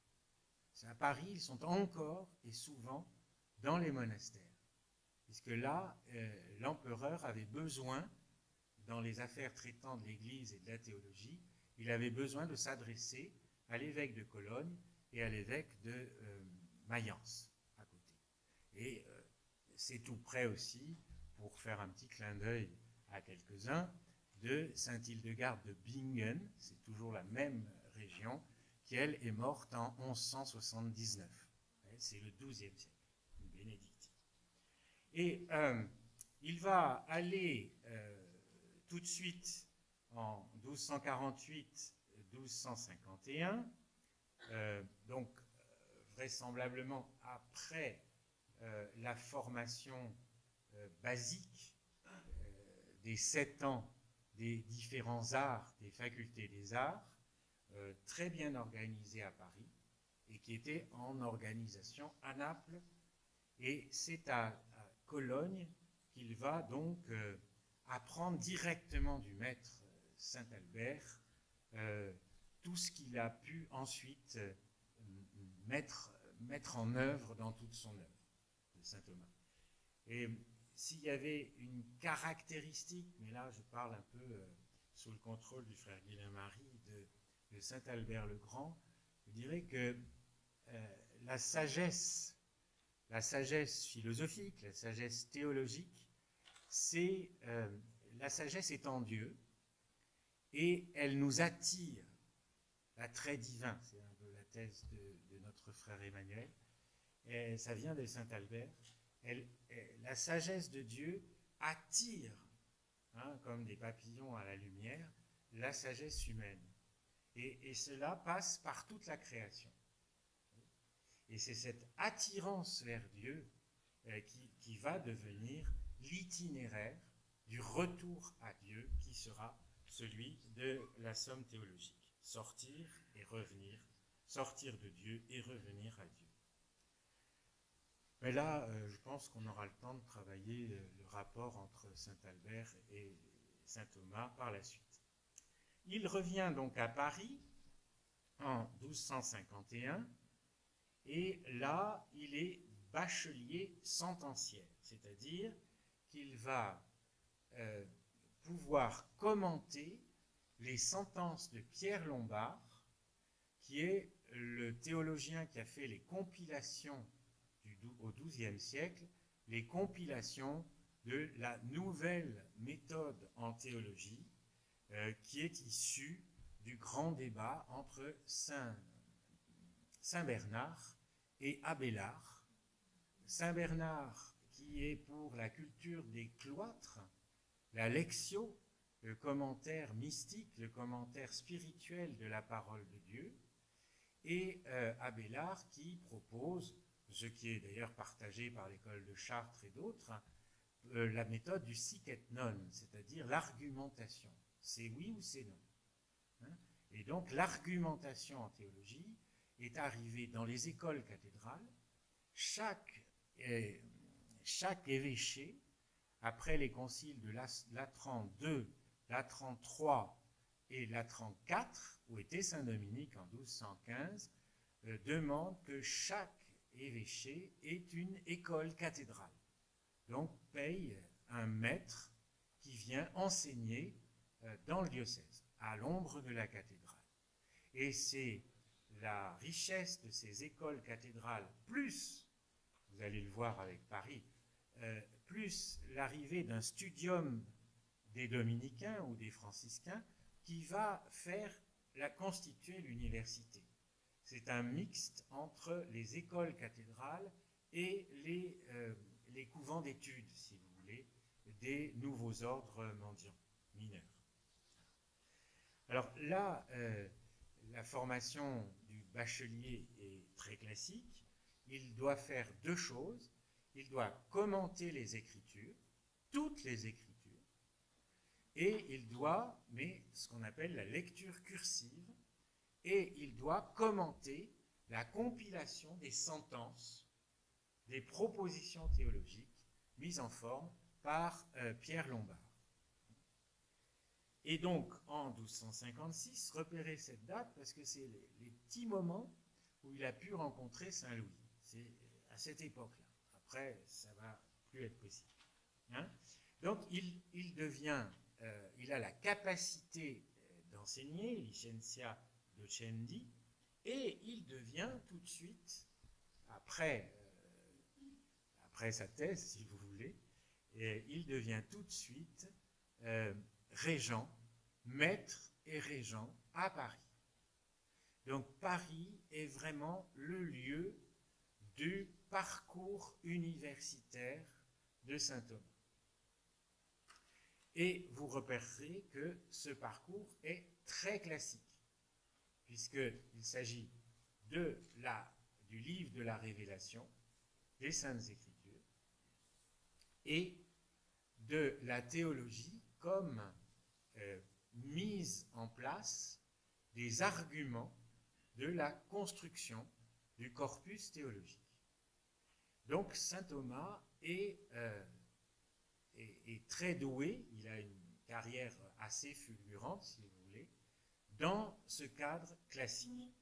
À Paris, ils sont encore et souvent dans les monastères, puisque là, euh, l'empereur avait besoin, dans les affaires traitant de l'Église et de la théologie, il avait besoin de s'adresser à l'évêque de Cologne et à l'évêque de euh, Mayence, à côté. Et euh, c'est tout près aussi, pour faire un petit clin d'œil à quelques-uns, de Sainte-Hildegarde de Bingen, c'est toujours la même région, qui elle est morte en onze cent soixante-dix-neuf. C'est le douzième siècle. Et euh, il va aller euh, tout de suite en douze cent quarante-huit douze cent cinquante et un, euh, donc euh, vraisemblablement après euh, la formation euh, basique euh, des sept ans des différents arts, des facultés des arts, euh, très bien organisée à Paris, et qui était en organisation à Naples, et c'est à, à Cologne qu'il va donc euh, apprendre directement du maître Saint-Albert euh, tout ce qu'il a pu ensuite euh, mettre, mettre en œuvre dans toute son œuvre de saint Thomas. Et s'il y avait une caractéristique, mais là je parle un peu euh, sous le contrôle du frère Guillain-Marie de, de Saint-Albert le Grand, je dirais que euh, la sagesse, la sagesse philosophique, la sagesse théologique, c'est euh, la sagesse est en Dieu et elle nous attire. L'attrait divin, c'est un peu la thèse de, de notre frère Emmanuel, et ça vient de Saint-Albert. Elle, elle, la sagesse de Dieu attire, hein, comme des papillons à la lumière, la sagesse humaine. Et, et cela passe par toute la création. Et c'est cette attirance vers Dieu euh, qui, qui va devenir l'itinéraire du retour à Dieu qui sera celui de la somme théologique. Sortir et revenir, sortir de Dieu et revenir à Dieu. Mais là, euh, je pense qu'on aura le temps de travailler euh, le rapport entre Saint-Albert et saint Thomas par la suite. Il revient donc à Paris en douze cent cinquante et un, et là, il est bachelier sentenciaire, c'est-à-dire qu'il va euh, pouvoir commenter les sentences de Pierre Lombard, qui est le théologien qui a fait les compilations du, au douzième siècle, les compilations de la nouvelle méthode en théologie, euh, qui est issue du grand débat entre Saint, Saint Bernard et Abélard. Saint Bernard, qui est pour la culture des cloîtres, la lectio, le commentaire mystique, le commentaire spirituel de la parole de Dieu, et euh, Abélard qui propose, ce qui est d'ailleurs partagé par l'école de Chartres et d'autres, euh, la méthode du sic et non, c'est-à-dire l'argumentation. C'est oui ou c'est non. Hein? Et donc l'argumentation en théologie est arrivée dans les écoles cathédrales. Chaque, euh, chaque évêché, après les conciles de Latran deux, Latran trois et Latran quatre, où était Saint Dominique en douze cent quinze, euh, demande que chaque évêché ait une école cathédrale. Donc paye un maître qui vient enseigner euh, dans le diocèse, à l'ombre de la cathédrale. Et c'est la richesse de ces écoles cathédrales, plus, vous allez le voir avec Paris, euh, plus l'arrivée d'un studium des dominicains ou des franciscains qui va faire la constituer l'université. C'est un mixte entre les écoles cathédrales et les, euh, les couvents d'études, si vous voulez, des nouveaux ordres mendiants, mineurs. Alors là, euh, la formation du bachelier est très classique. Il doit faire deux choses. Il doit commenter les Écritures, toutes les Écritures, et il doit, mais ce qu'on appelle la lecture cursive, et il doit commenter la compilation des sentences, des propositions théologiques mises en forme par euh, Pierre Lombard. Et donc, en douze cent cinquante-six, repérez cette date parce que c'est les, les petits moments où il a pu rencontrer Saint Louis. C'est à cette époque-là. Après, ça va plus être possible. Hein? Donc, il, il devient, euh, il a la capacité d'enseigner, licentia docendi, et il devient tout de suite, après, euh, après sa thèse, si vous voulez, et il devient tout de suite euh, régent, maître et régent à Paris. Donc Paris est vraiment le lieu du parcours universitaire de saint Thomas. Et vous repérerez que ce parcours est très classique, puisqu'il s'agit de la, du livre de la Révélation, des Saintes Écritures, et de la théologie comme euh, mise en place des arguments de la construction du corpus théologique. Donc saint Thomas est, euh, est, est très doué, il a une carrière assez fulgurante, si vous voulez, dans ce cadre classique.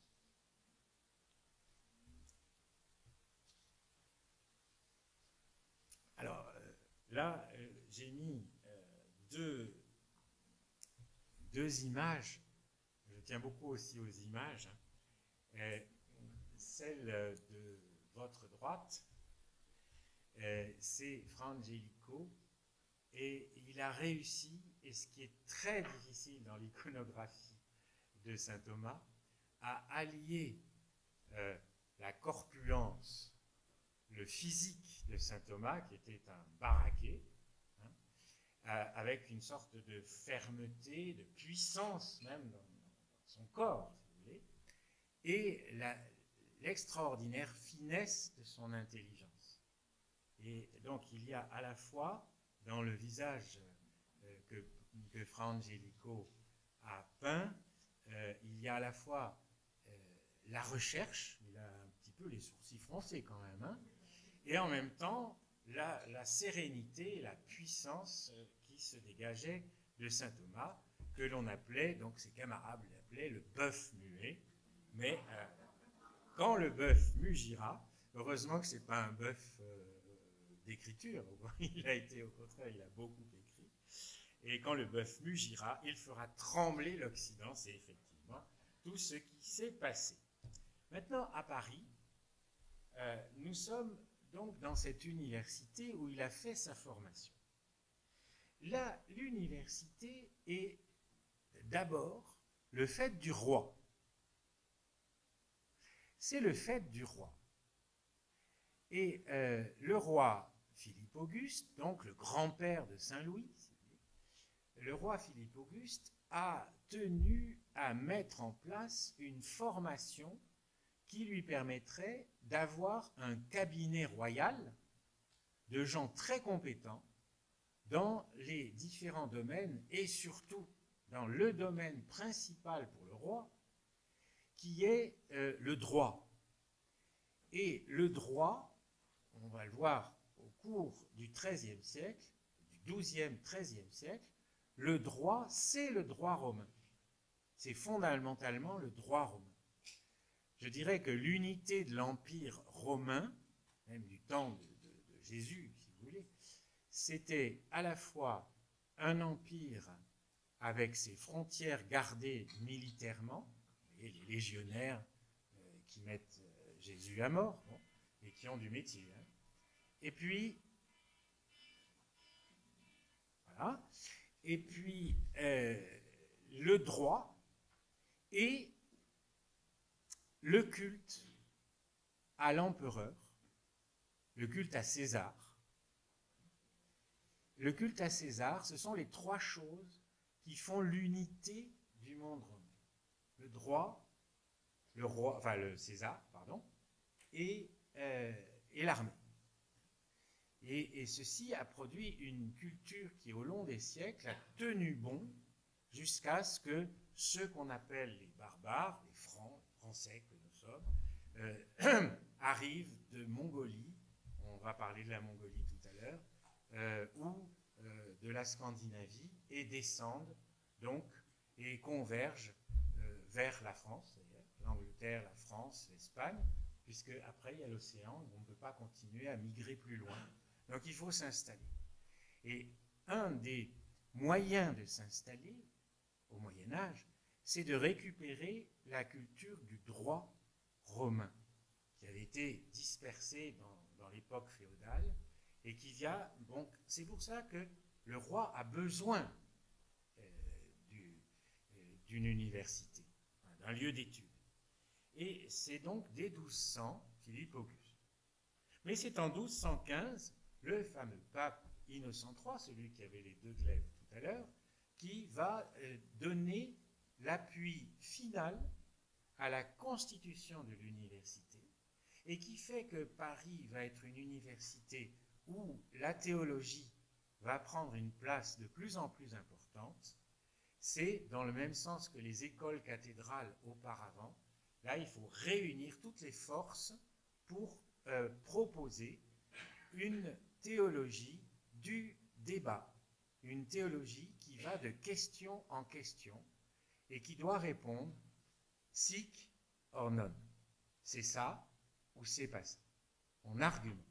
Alors euh, là, euh, j'ai mis euh, deux, deux images. Je tiens beaucoup aussi aux images. Hein. Euh, celle de votre droite, euh, c'est Fra Angelico, et il a réussi, et ce qui est très difficile dans l'iconographie de saint Thomas, à allier euh, la corpulence, le physique de saint Thomas, qui était un baraqué, hein, euh, avec une sorte de fermeté, de puissance même dans, dans son corps, si vous voulez, et l'extraordinaire finesse de son intelligence. Et donc il y a à la fois dans le visage euh, que, que Fra Angelico a peint, euh, il y a à la fois euh, la recherche, il a un petit peu les sourcils froncés quand même, hein, et en même temps la, la sérénité, la puissance euh, qui se dégageait de saint Thomas, que l'on appelait, donc ses camarades l'appelaient le bœuf muet, mais euh, quand le bœuf mugira, heureusement que ce n'est pas un bœuf euh, d'écriture, il a été au contraire, il a beaucoup écrit, et quand le bœuf mugira, il fera trembler l'Occident, c'est effectivement tout ce qui s'est passé. Maintenant, à Paris, euh, nous sommes donc dans cette université où il a fait sa formation. Là, l'université est d'abord le fait du roi. C'est le fait du roi. Et euh, le roi Philippe Auguste, donc le grand-père de Saint-Louis, le roi Philippe Auguste a tenu à mettre en place une formation qui lui permettrait d'avoir un cabinet royal de gens très compétents dans les différents domaines et surtout dans le domaine principal pour le roi, qui est euh, le droit. Et le droit, on va le voir au cours du treizième siècle, du douzième, treizième siècle, le droit, c'est le droit romain. C'est fondamentalement le droit romain. Je dirais que l'unité de l'Empire romain, même du temps de, de, de Jésus, si vous voulez, c'était à la fois un empire avec ses frontières gardées militairement, et les légionnaires euh, qui mettent euh, Jésus à mort, bon, et qui ont du métier. Hein. Et puis, voilà, et puis euh, le droit et le culte à l'empereur, le culte à César. Le culte à César, ce sont les trois choses qui font l'unité du monde romain. Le droit, le roi, enfin le César, pardon, et, euh, et l'armée. Et, et ceci a produit une culture qui, au long des siècles, a tenu bon jusqu'à ce que ceux qu'on appelle les barbares, les Francs, les Français que nous sommes, euh, arrivent de Mongolie, on va parler de la Mongolie tout à l'heure, euh, ou euh, de la Scandinavie, et descendent donc et convergent euh, vers la France, d'ailleurs, l'Angleterre, la France, l'Espagne, puisque après il y a l'océan, on ne peut pas continuer à migrer plus loin. Donc il faut s'installer. Et un des moyens de s'installer au Moyen-Âge, c'est de récupérer la culture du droit romain, qui avait été dispersée dans, dans l'époque féodale, et qui vient, donc, c'est pour ça que le roi a besoin euh, du, euh, d'une université, d'un lieu d'études. Et c'est donc dès douze cents, Philippe Auguste. Mais c'est en douze cent quinze le fameux pape Innocent trois, celui qui avait les deux glaives tout à l'heure, qui va euh, donner l'appui final à la constitution de l'université et qui fait que Paris va être une université où la théologie va prendre une place de plus en plus importante. C'est dans le même sens que les écoles cathédrales auparavant. Là, il faut réunir toutes les forces pour euh, proposer une théologie du débat, une théologie qui va de question en question et qui doit répondre sic or non. C'est ça ou c'est pas ça. On argumente.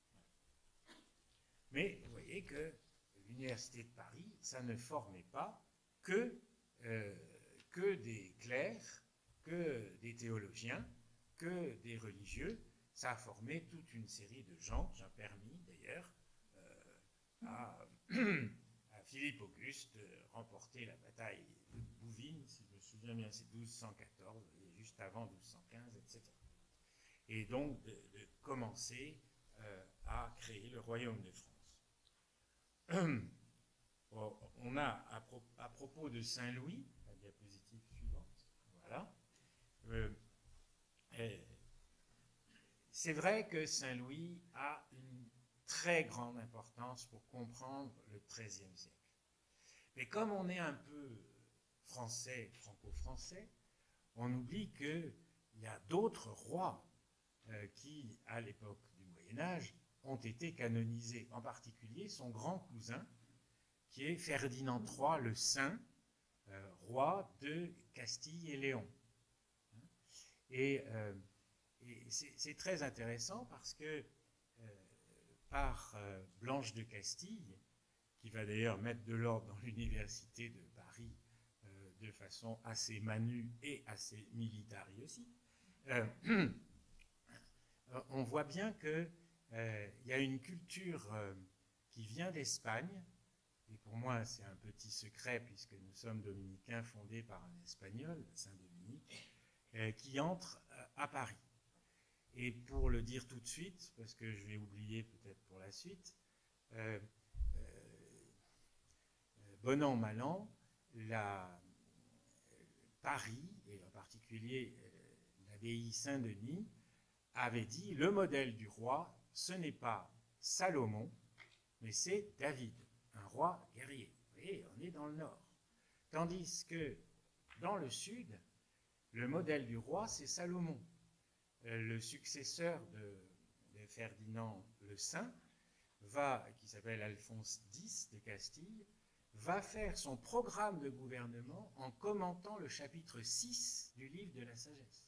Mais vous voyez que l'Université de Paris, ça ne formait pas que, euh, que des clercs, que des théologiens, que des religieux. Ça a formé toute une série de gens, qui ont permis d'ailleurs euh, à, à Philippe Auguste de remporter la bataille de Bouvines, si je me souviens bien, c'est douze cent quatorze, et juste avant douze cent quinze, et cetera. Et donc de, de commencer euh, à créer le royaume de France. Bon, on a, à, pro, à propos de Saint-Louis, la diapositive suivante, voilà, euh, euh, c'est vrai que Saint-Louis a une très grande importance pour comprendre le treizième siècle. Mais comme on est un peu français, franco-français, on oublie qu'il y a d'autres rois euh, qui, à l'époque du Moyen-Âge, ont été canonisés, en particulier son grand cousin, qui est Ferdinand trois le Saint, euh, roi de Castille et Léon. Et, euh, et c'est très intéressant parce que euh, par euh, Blanche de Castille, qui va d'ailleurs mettre de l'ordre dans l'université de Paris euh, de façon assez manue et assez militari aussi, euh, on voit bien qu'il euh, y a une culture euh, qui vient d'Espagne. Et pour moi, c'est un petit secret, puisque nous sommes dominicains fondés par un Espagnol, Saint-Dominique, euh, qui entre euh, à Paris. Et pour le dire tout de suite, parce que je vais oublier peut-être pour la suite, euh, euh, bon an, mal an, la, Paris, et en particulier euh, l'abbaye Saint-Denis, avait dit le modèle du roi, ce n'est pas Salomon, mais c'est David, un roi guerrier. Vous voyez, on est dans le nord. Tandis que dans le sud, le modèle du roi, c'est Salomon, euh, le successeur de, de Ferdinand le Saint, va, qui s'appelle Alphonse X de Castille, va faire son programme de gouvernement en commentant le chapitre six du livre de la sagesse.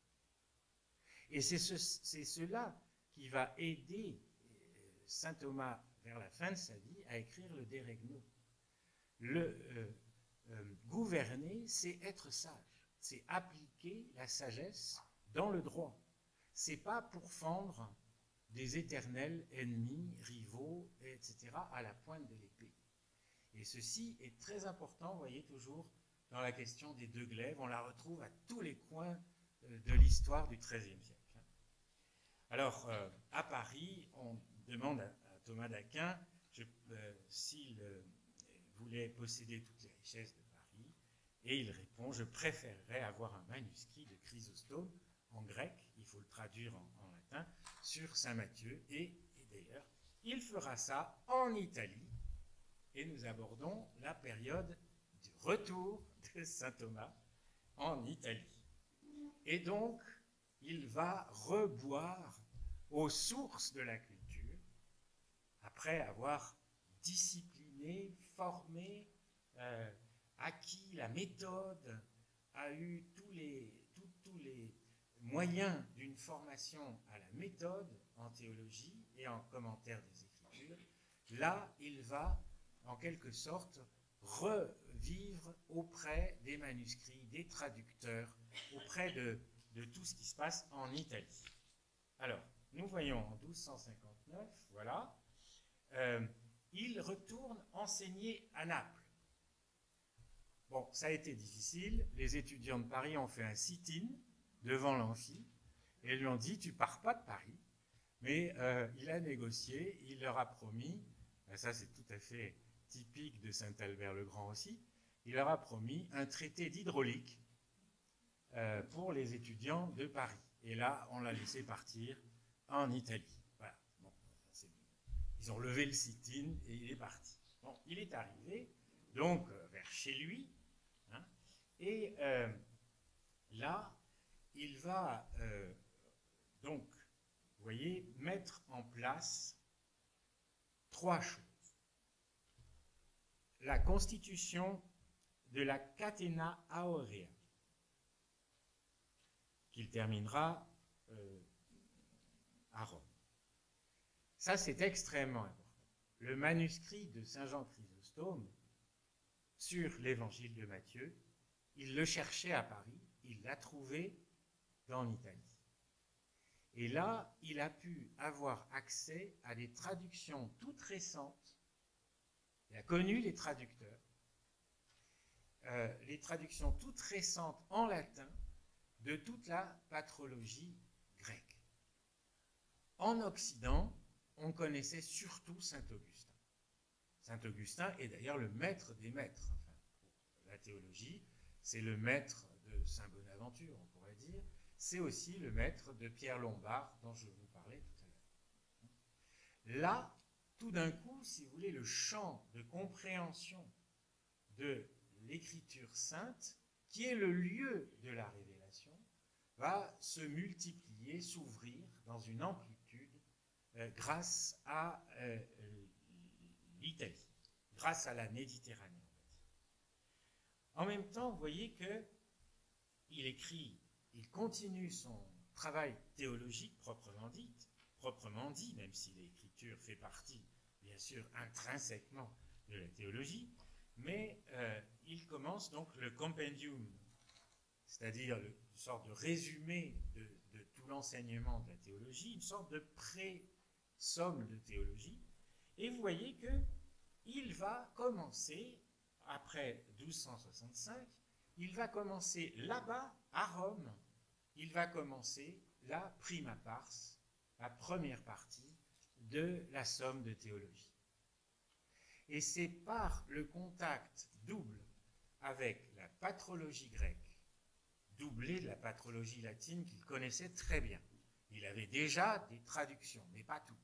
Et c'est ce, c'est cela qui va aider saint Thomas vers la fin de sa vie à écrire le De Regno. Le euh, euh, gouverner, c'est être sage, c'est appliquer la sagesse dans le droit. C'est pas pour fendre des éternels ennemis, rivaux, et cetera à la pointe de l'épée. Et ceci est très important, vous voyez, toujours dans la question des deux glaives, on la retrouve à tous les coins de l'histoire du treizième siècle. Alors, euh, à Paris, on demande à, à Thomas d'Aquin euh, s'il euh, voulait posséder toutes les richesses de Paris, et il répond « Je préférerais avoir un manuscrit de Chrysostome en grec, il faut le traduire en, en latin, sur saint Matthieu, et, et d'ailleurs, il fera ça en Italie, et nous abordons la période du retour de saint Thomas en Italie. Et donc, il va reboire aux sources de la culture, après avoir discipliné, formé, euh, acquis la méthode, a eu tous les, tous, tous les moyens d'une formation à la méthode en théologie et en commentaire des Écritures. Là, il va, en quelque sorte, revivre auprès des manuscrits, des traducteurs, auprès de, de tout ce qui se passe en Italie. Alors, nous voyons en douze cent cinquante-neuf, voilà, euh, il retourne enseigner à Naples. Bon, ça a été difficile, les étudiants de Paris ont fait un sit-in devant l'amphi et lui ont dit « tu pars pas de Paris mais euh, il a négocié, il leur a promis, ça c'est tout à fait typique de Saint Albert le Grand aussi, il leur a promis un traité d'hydraulique euh, pour les étudiants de Paris. Et là, on l'a laissé partir en Italie. Voilà. Bon, ils ont levé le sit-in et il est parti. Bon, il est arrivé, donc, euh, vers chez lui, hein, et euh, là, il va, euh, donc, vous voyez, mettre en place trois choses. La constitution de la Catena Aurea, qu'il terminera euh, à Rome. Ça, c'est extrêmement important. Le manuscrit de Saint Jean Chrysostome sur l'évangile de Matthieu, il le cherchait à Paris, il l'a trouvé en Italie. Et là, il a pu avoir accès à des traductions toutes récentes. Il a connu les traducteurs, euh, les traductions toutes récentes en latin de toute la patrologie grecque. En Occident, on connaissait surtout saint Augustin. Saint Augustin est d'ailleurs le maître des maîtres. Enfin, pour la théologie, c'est le maître de saint Bonaventure, on pourrait dire. C'est aussi le maître de Pierre Lombard, dont je vous parlais tout à l'heure. Là, tout d'un coup, si vous voulez, le champ de compréhension de l'écriture sainte, qui est le lieu de la révélation, va se multiplier, s'ouvrir dans une amplitude euh, grâce à euh, l'Italie, grâce à la Méditerranée. En même temps, vous voyez qu'il écrit, il continue son travail théologique proprement dit, proprement dit, même si l'écriture fait partie, bien sûr, intrinsèquement de la théologie, mais euh, il commence donc le compendium, c'est-à-dire une sorte de résumé de, de tout l'enseignement de la théologie, une sorte de pré-somme de théologie, et vous voyez qu'il va commencer, après douze cent soixante-cinq, il va commencer là-bas, à Rome, il va commencer la prima pars, la première partie de la somme de théologie. Et c'est par le contact double avec la patrologie grecque, doublé de la patrologie latine qu'il connaissait très bien. Il avait déjà des traductions, mais pas toutes.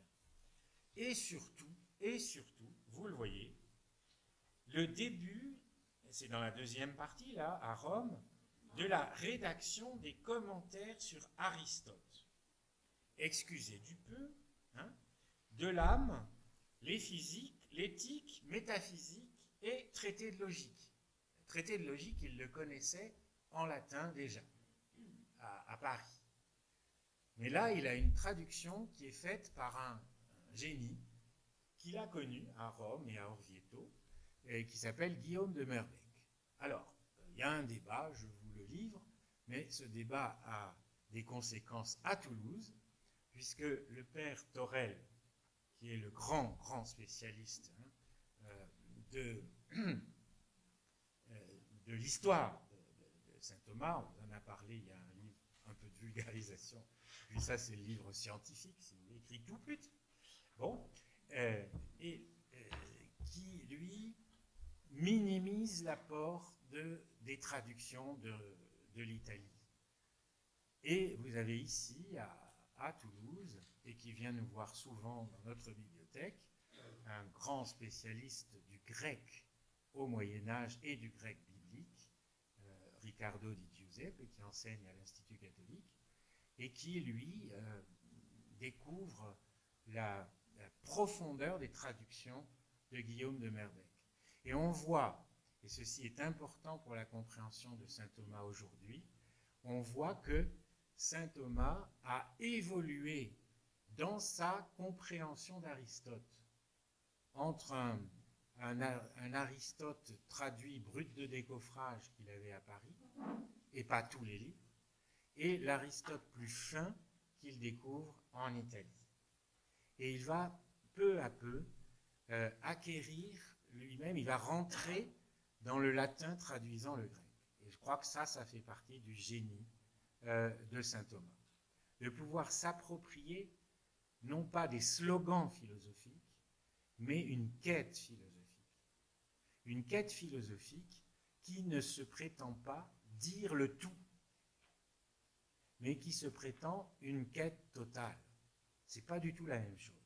Et surtout, et surtout, vous le voyez, le début, c'est dans la deuxième partie, là, à Rome, de la rédaction des commentaires sur Aristote. Excusez du peu, hein, de l'âme, les physiques, l'éthique, métaphysique et traité de logique. Traité de logique, il le connaissait en latin déjà, à, à Paris. Mais là, il a une traduction qui est faite par un, un génie qu'il a connu à Rome et à Orvieto, et qui s'appelle Guillaume de Meurbeck. Alors, il y a un débat, je vous le livre, mais ce débat a des conséquences à Toulouse, puisque le père Torel, qui est le grand, grand spécialiste hein, euh, de, euh, de l'histoire de, de, de saint Thomas, on en a parlé, il y a un livre, un peu de vulgarisation, puis ça c'est le livre scientifique, si vous voulez, écrit tout petit. Bon, euh, et euh, qui, lui, minimise l'apport de, des traductions de, de l'Italie. Et vous avez ici, à, à Toulouse, et qui vient nous voir souvent dans notre bibliothèque, un grand spécialiste du grec au Moyen-Âge et du grec biblique, euh, Riccardo Di Giuseppe, qui enseigne à l'Institut catholique, et qui, lui, euh, découvre la, la profondeur des traductions de Guillaume de Meurbeck. Et on voit, et ceci est important pour la compréhension de saint Thomas aujourd'hui, on voit que saint Thomas a évolué dans sa compréhension d'Aristote, entre un, un, un Aristote traduit brut de décoffrage qu'il avait à Paris, et pas tous les livres, et l'Aristote plus fin qu'il découvre en Italie. Et il va peu à peu euh, acquérir lui-même, il va rentrer dans le latin traduisant le grec. Et je crois que ça, ça fait partie du génie euh, de saint Thomas, de pouvoir s'approprier non pas des slogans philosophiques, mais une quête philosophique. Une quête philosophique qui ne se prétend pas dire le tout, mais qui se prétend une quête totale. Ce n'est pas du tout la même chose.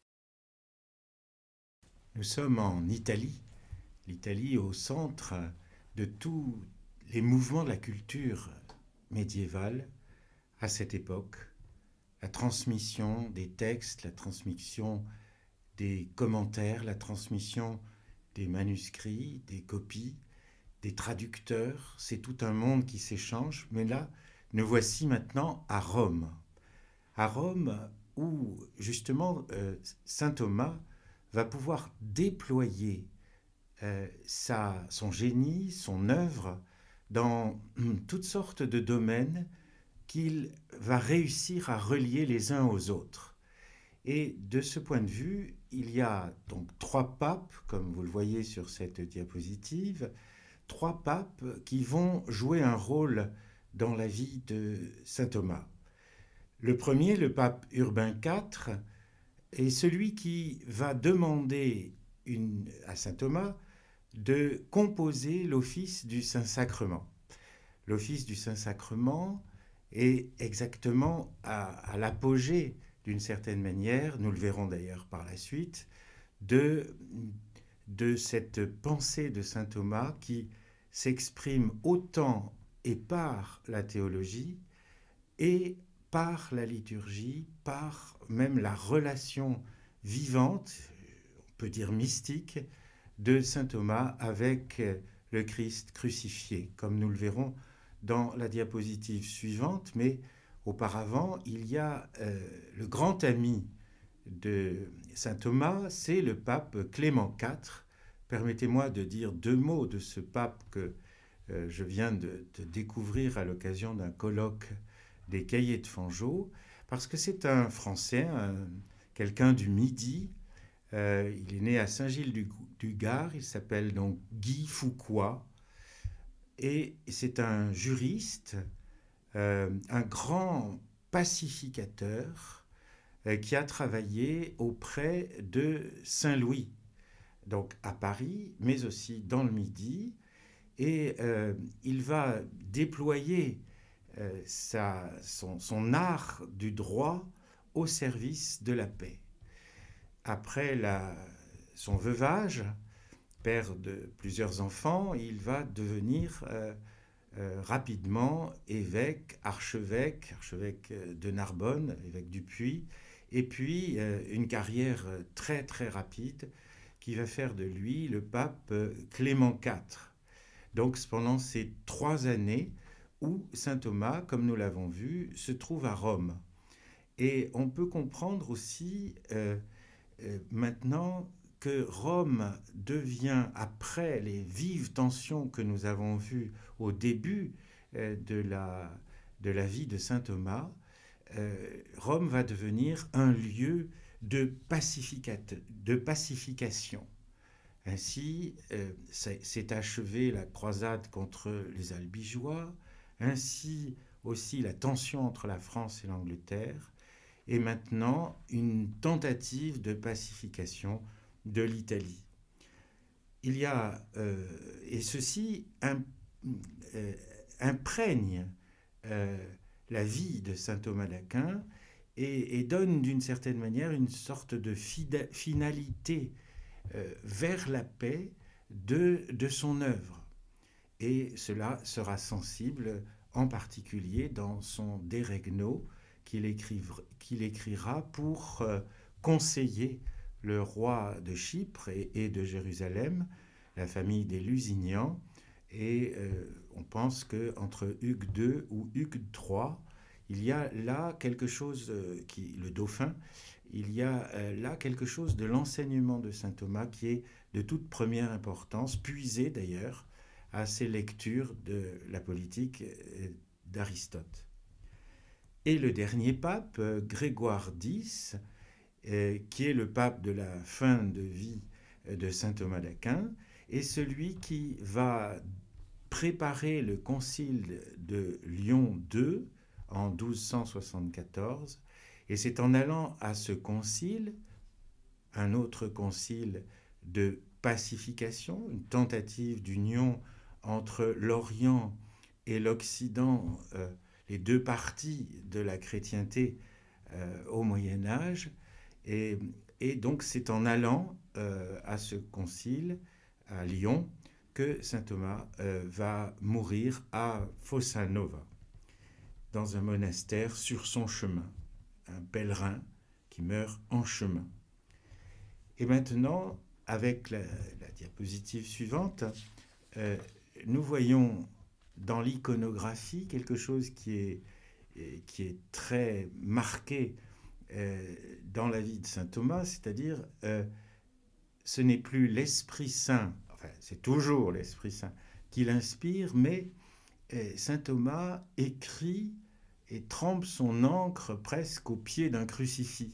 Nous sommes en Italie, l'Italie au centre de tous les mouvements de la culture médiévale à cette époque. La transmission des textes, la transmission des commentaires, la transmission des manuscrits, des copies, des traducteurs, c'est tout un monde qui s'échange. Mais là, nous voici maintenant à Rome. À Rome où, justement, euh, saint Thomas va pouvoir déployer euh, sa, son génie, son œuvre, dans toutes sortes de domaines qu'il va réussir à relier les uns aux autres. Et de ce point de vue, il y a donc trois papes, comme vous le voyez sur cette diapositive, trois papes qui vont jouer un rôle dans la vie de saint Thomas. Le premier, le pape Urbain quatre, est celui qui va demander une, à saint Thomas de composer l'office du Saint-Sacrement. L'office du Saint-Sacrement est exactement à, à l'apogée, d'une certaine manière, nous le verrons d'ailleurs par la suite, de, de cette pensée de saint Thomas qui s'exprime autant et par la théologie et par la liturgie, par même la relation vivante, on peut dire mystique, de saint Thomas avec le Christ crucifié, comme nous le verrons dans la diapositive suivante. Mais auparavant, il y a euh, le grand ami de saint Thomas, c'est le pape Clément quatre. Permettez-moi de dire deux mots de ce pape que euh, je viens de, de découvrir à l'occasion d'un colloque des Cahiers de Fangeau, parce que c'est un Français, un, quelqu'un du Midi. Euh, il est né à Saint-Gilles-du-Gard, il s'appelle donc Guy Fouquois, et c'est un juriste, euh, un grand pacificateur euh, qui a travaillé auprès de Saint-Louis, donc à Paris, mais aussi dans le Midi, et euh, il va déployer euh, sa, son, son art du droit au service de la paix. Après la, son veuvage, père de plusieurs enfants, il va devenir euh, euh, rapidement évêque, archevêque, archevêque de Narbonne, évêque du Puy, et puis euh, une carrière très très rapide qui va faire de lui le pape Clément quatre. Donc pendant ces trois années où saint Thomas, comme nous l'avons vu, se trouve à Rome. Et on peut comprendre aussi euh, euh, maintenant que Rome devient, après les vives tensions que nous avons vues au début euh, de, la, de la vie de saint Thomas, euh, Rome va devenir un lieu de, de pacification. Ainsi, euh, s'est achevée la croisade contre les Albigeois, ainsi aussi la tension entre la France et l'Angleterre, et maintenant une tentative de pacification de l'Italie. Il y a, euh, et ceci im, euh, imprègne euh, la vie de saint Thomas d'Aquin et, et donne d'une certaine manière une sorte de fida, finalité euh, vers la paix de, de son œuvre. Et cela sera sensible en particulier dans son De Regno qu'il écrira, qu'il écrira pour euh, conseiller le roi de Chypre et, et de Jérusalem, la famille des Lusignans, et euh, on pense qu'entre Hugues deux ou Hugues trois, il y a là quelque chose, euh, qui, le dauphin, il y a euh, là quelque chose de l'enseignement de saint Thomas qui est de toute première importance, puisé d'ailleurs à ses lectures de la politique d'Aristote. Et le dernier pape, Grégoire X, euh, qui est le pape de la fin de vie de saint Thomas d'Aquin, est celui qui va préparer le concile de Lyon deux en douze cent soixante-quatorze Et c'est en allant à ce concile, un autre concile de pacification, une tentative d'union entre l'Orient et l'Occident, euh, les deux parties de la chrétienté euh, au Moyen-Âge. Et, et donc c'est en allant euh, à ce concile, à Lyon, que saint Thomas euh, va mourir à Fossa Nova, dans un monastère sur son chemin, un pèlerin qui meurt en chemin. Et maintenant, avec la, la diapositive suivante, euh, nous voyons dans l'iconographie quelque chose qui est, qui est très marqué euh, dans la vie de saint Thomas, c'est-à-dire euh, ce n'est plus l'Esprit Saint, enfin c'est toujours l'Esprit Saint qui l'inspire, mais euh, saint Thomas écrit et trempe son encre presque au pied d'un crucifix.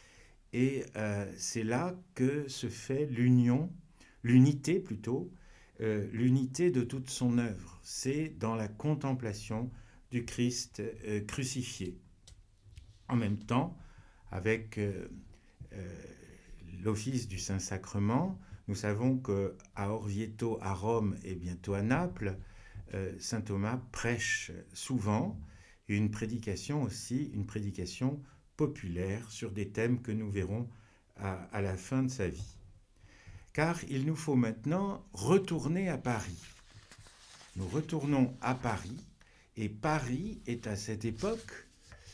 Et euh, c'est là que se fait l'union, l'unité plutôt, euh, l'unité de toute son œuvre. C'est dans la contemplation du Christ euh, crucifié. En même temps, avec euh, euh, l'office du Saint-Sacrement, nous savons qu'à Orvieto, à Rome et bientôt à Naples, euh, saint Thomas prêche souvent, une prédication aussi, une prédication populaire sur des thèmes que nous verrons à, à la fin de sa vie. Car il nous faut maintenant retourner à Paris. Nous retournons à Paris, et Paris est à cette époque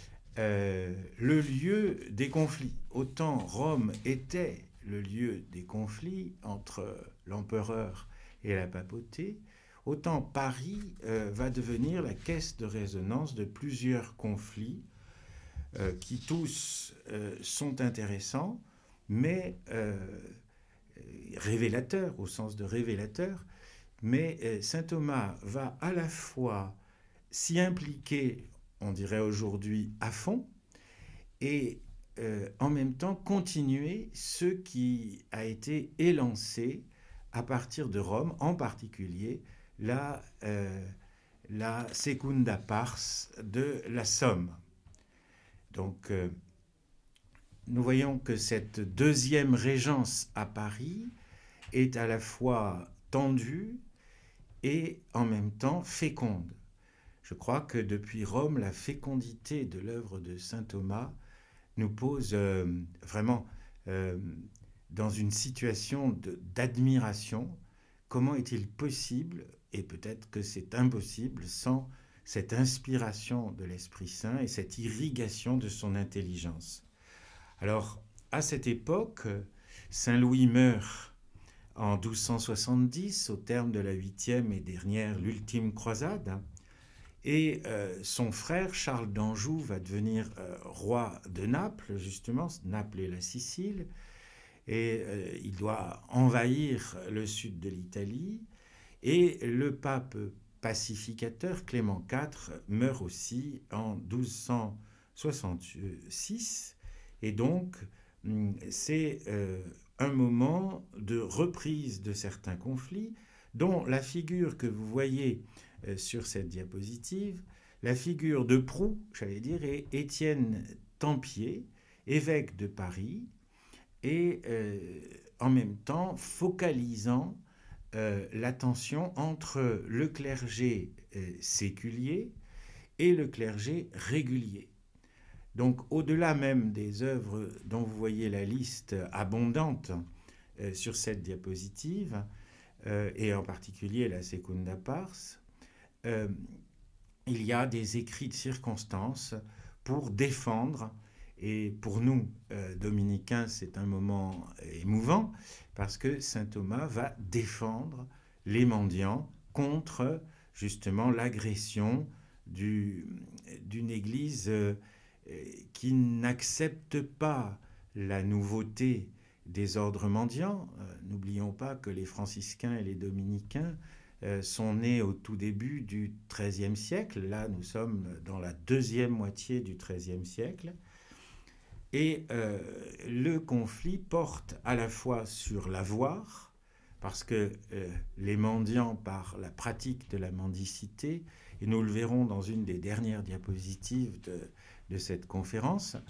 euh, le lieu des conflits. Autant Rome était le lieu des conflits entre l'empereur et la papauté, autant Paris euh, va devenir la caisse de résonance de plusieurs conflits euh, qui tous euh, sont intéressants, mais euh, révélateurs, au sens de révélateurs. Mais euh, saint Thomas va à la fois s'y impliquer, on dirait aujourd'hui, à fond, et euh, en même temps continuer ce qui a été élancé à partir de Rome, en particulier la, euh, la Secunda Pars de la Somme. Donc, euh, nous voyons que cette deuxième régence à Paris est à la fois tendue et en même temps féconde. Je crois que depuis Rome, la fécondité de l'œuvre de saint Thomas nous pose euh, vraiment euh, dans une situation de, d'admiration. Comment est-il possible, et peut-être que c'est impossible, sans cette inspiration de l'Esprit Saint et cette irrigation de son intelligence. Alors, à cette époque, saint Louis meurt en douze cent soixante-dix, au terme de la huitième et dernière, l'ultime croisade, et euh, son frère, Charles d'Anjou, va devenir euh, roi de Naples, justement, Naples et la Sicile, et euh, il doit envahir le sud de l'Italie, et le pape pacificateur, Clément quatre, meurt aussi en douze cent soixante-six, et donc c'est euh, un moment de reprise de certains conflits, dont la figure que vous voyez euh, sur cette diapositive, la figure de proue, j'allais dire, est Étienne Tempier, évêque de Paris, et euh, en même temps focalisant euh, l'attention entre le clergé euh, séculier et le clergé régulier. Donc, au-delà même des œuvres dont vous voyez la liste abondante euh, sur cette diapositive, euh, et en particulier la Secunda Pars, euh, il y a des écrits de circonstances pour défendre, et pour nous, euh, dominicains, c'est un moment émouvant, parce que saint Thomas va défendre les mendiants contre, justement, l'agression du, d'une église euh, qui n'accepte pas la nouveauté des ordres mendiants. Euh, n'oublions pas que les franciscains et les dominicains euh, sont nés au tout début du treizième siècle. Là, nous sommes dans la deuxième moitié du treizième siècle. Et euh, le conflit porte à la fois sur l'avoir, parce que euh, les mendiants, par la pratique de la mendicité, et nous le verrons dans une des dernières diapositives de, de cette conférence,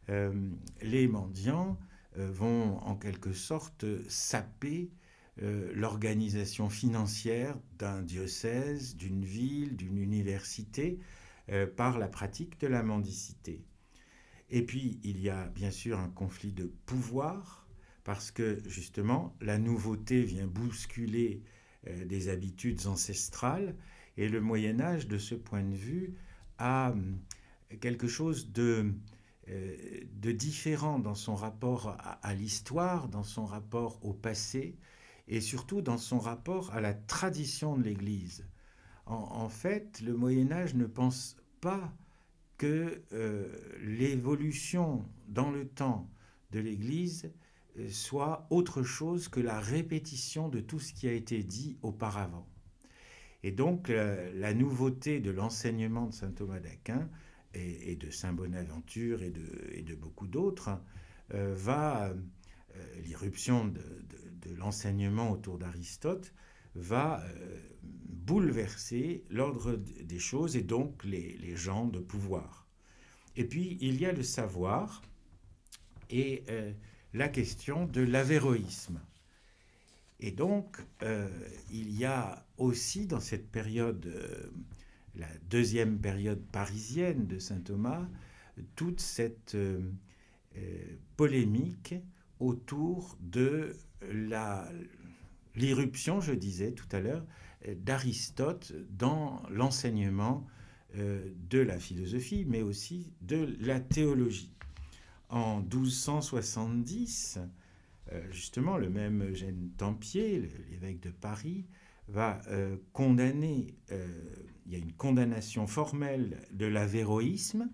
euh, les mendiants euh, vont en quelque sorte saper euh, l'organisation financière d'un diocèse, d'une ville, d'une université, euh, par la pratique de la mendicité. Et puis, il y a bien sûr un conflit de pouvoir, parce que justement, la nouveauté vient bousculer euh, des habitudes ancestrales, et le Moyen-Âge, de ce point de vue, a euh, quelque chose de, euh, de différent dans son rapport à, à l'histoire, dans son rapport au passé, et surtout dans son rapport à la tradition de l'Église. En, en fait, le Moyen-Âge ne pense pas que euh, l'évolution dans le temps de l'Église euh, soit autre chose que la répétition de tout ce qui a été dit auparavant. Et donc la, la nouveauté de l'enseignement de saint Thomas d'Aquin et, et de saint Bonaventure et de, et de beaucoup d'autres euh, va, euh, l'irruption de, de, de l'enseignement autour d'Aristote va euh, bouleverser l'ordre des choses et donc les, les gens de pouvoir. Et puis, il y a le savoir et euh, la question de l'avéroïsme. Et donc, euh, il y a aussi dans cette période, euh, la deuxième période parisienne de saint Thomas, toute cette euh, euh, polémique autour de la... l'irruption, je disais tout à l'heure, d'Aristote dans l'enseignement euh, de la philosophie, mais aussi de la théologie. En douze cent soixante-dix, euh, justement, le même Eugène Tempier, l'évêque de Paris, va euh, condamner, euh, il y a une condamnation formelle de l'avéroïsme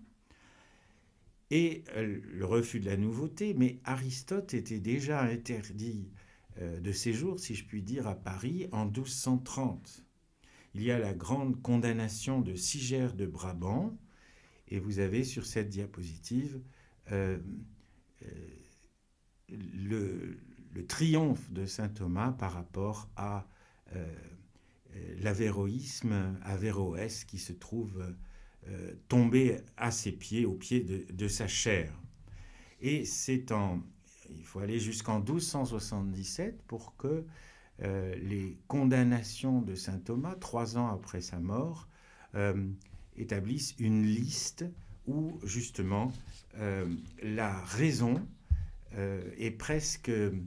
et euh, le refus de la nouveauté, mais Aristote était déjà interdit de séjour, si je puis dire, à Paris en douze cent trente. Il y a la grande condamnation de Sigère de Brabant, et vous avez sur cette diapositive euh, euh, le, le triomphe de saint Thomas par rapport à euh, l'avéroïsme, Averroès, qui se trouve euh, tombé à ses pieds, au pied de, de sa chaire. Et c'est en Il faut aller jusqu'en douze cent soixante-dix-sept pour que euh, les condamnations de saint Thomas, trois ans après sa mort, euh, établissent une liste où justement euh, la raison euh, est presque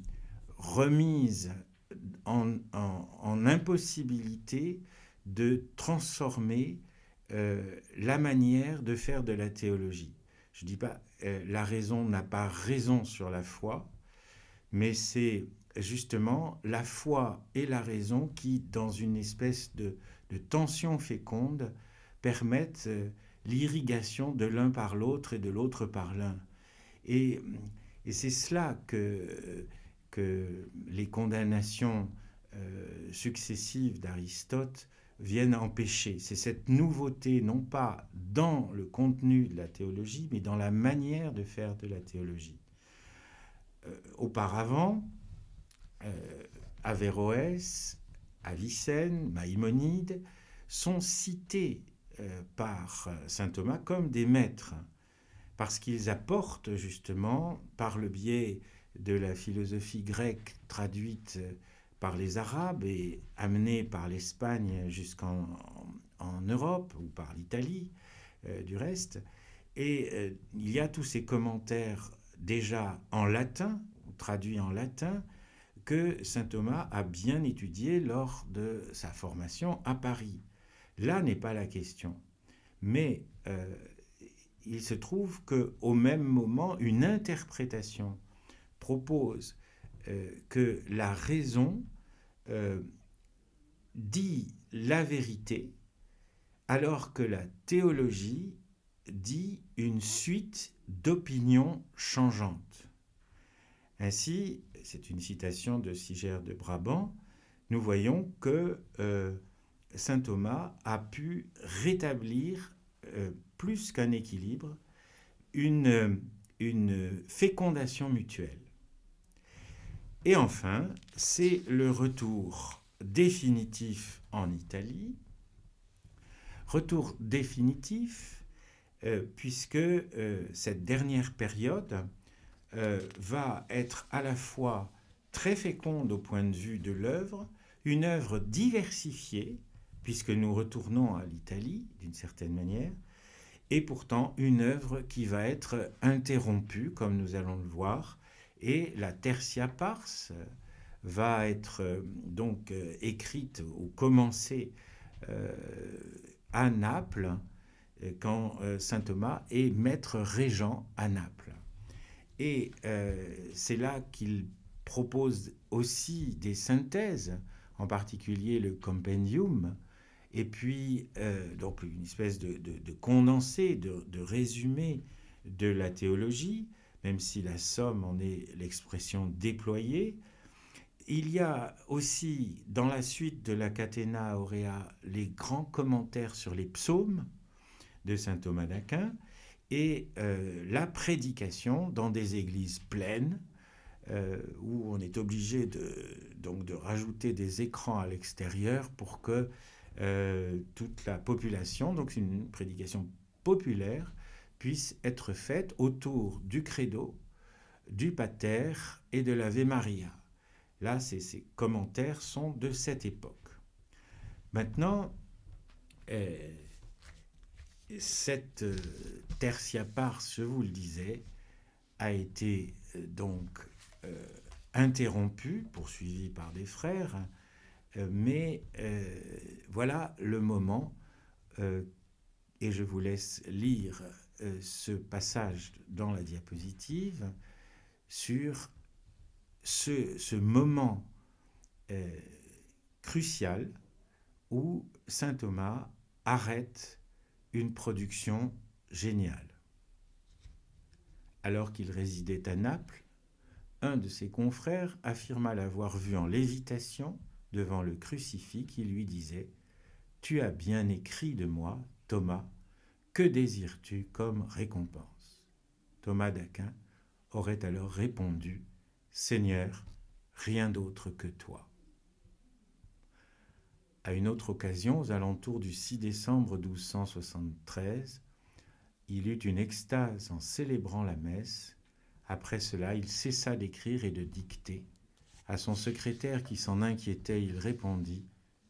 remise en, en, en impossibilité de transformer euh, la manière de faire de la théologie. Je ne dis pas euh, la raison n'a pas raison sur la foi, mais c'est justement la foi et la raison qui, dans une espèce de, de tension féconde, permettent euh, l'irrigation de l'un par l'autre et de l'autre par l'un. Et, et c'est cela que, que les condamnations euh, successives d'Aristote viennent empêcher. C'est cette nouveauté, non pas dans le contenu de la théologie, mais dans la manière de faire de la théologie. Euh, auparavant, euh, Averroès, Avicenne, Maïmonide sont cités euh, par saint Thomas comme des maîtres, parce qu'ils apportent justement, par le biais de la philosophie grecque traduite par les Arabes et amenée par l'Espagne jusqu'en en, en Europe, ou par l'Italie euh, du reste. Et euh, il y a tous ces commentaires déjà en latin, ou traduits en latin, que saint Thomas a bien étudié lors de sa formation à Paris. Là n'est pas la question. Mais euh, il se trouve qu'au même moment, une interprétation propose euh, que la raison euh, dit la vérité, alors que la théologie dit une suite d'opinions changeantes. Ainsi, c'est une citation de Sigère de Brabant, nous voyons que euh, saint Thomas a pu rétablir euh, plus qu'un équilibre, une, une fécondation mutuelle. Et enfin, c'est le retour définitif en Italie, retour définitif euh, puisque euh, cette dernière période euh, va être à la fois très féconde au point de vue de l'œuvre, une œuvre diversifiée, puisque nous retournons à l'Italie d'une certaine manière, et pourtant une œuvre qui va être interrompue, comme nous allons le voir, et la Tertia Pars va être euh, donc euh, écrite ou commencée euh, à Naples, quand euh, saint Thomas est maître régent à Naples. Et euh, c'est là qu'il propose aussi des synthèses, en particulier le Compendium, et puis euh, donc une espèce de, de, de condensé, de, de résumé de la théologie, même si la somme en est l'expression déployée. Il y a aussi, dans la suite de la Catena Aurea, les grands commentaires sur les psaumes de saint Thomas d'Aquin, et euh, la prédication dans des églises pleines, euh, où on est obligé de, donc de rajouter des écrans à l'extérieur pour que euh, toute la population, donc c'est une prédication populaire, puisse être faite autour du credo, du pater et de l'Ave Maria. Là, ces, ces commentaires sont de cette époque. Maintenant, euh, cette euh, Tertia Pars, je vous le disais, a été euh, donc euh, interrompue, poursuivie par des frères, euh, mais euh, voilà le moment, euh, et je vous laisse lire euh, ce passage dans la diapositive, sur ce, ce moment euh, crucial où saint Thomas arrête une production géniale. Alors qu'il résidait à Naples, un de ses confrères affirma l'avoir vu en lévitation devant le crucifix qui lui disait « Tu as bien écrit de moi, Thomas, que désires-tu comme récompense ?» Thomas d'Aquin aurait alors répondu « Seigneur, rien d'autre que toi. » À une autre occasion, aux alentours du six décembre douze cent soixante-treize, il eut une extase en célébrant la messe. Après cela, il cessa d'écrire et de dicter. À son secrétaire qui s'en inquiétait, il répondit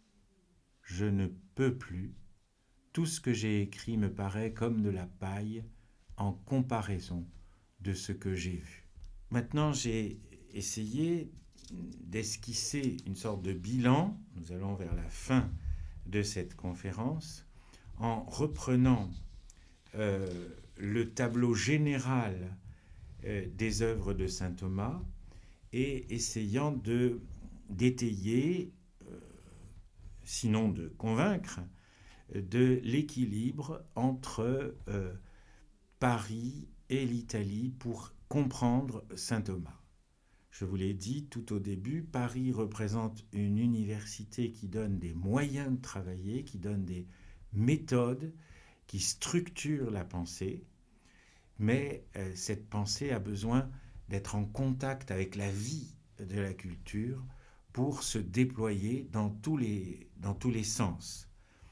« Je ne peux plus. Tout ce que j'ai écrit me paraît comme de la paille en comparaison de ce que j'ai vu. » Maintenant, j'ai essayé d'esquisser une sorte de bilan, nous allons vers la fin de cette conférence, en reprenant euh, le tableau général euh, des œuvres de saint Thomas et essayant de, d'étayer, euh, sinon de convaincre, de l'équilibre entre euh, Paris et l'Italie pour comprendre saint Thomas. Je vous l'ai dit tout au début, Paris représente une université qui donne des moyens de travailler, qui donne des méthodes, qui structure la pensée, mais euh, cette pensée a besoin d'être en contact avec la vie de la culture pour se déployer dans tous les, dans tous les sens.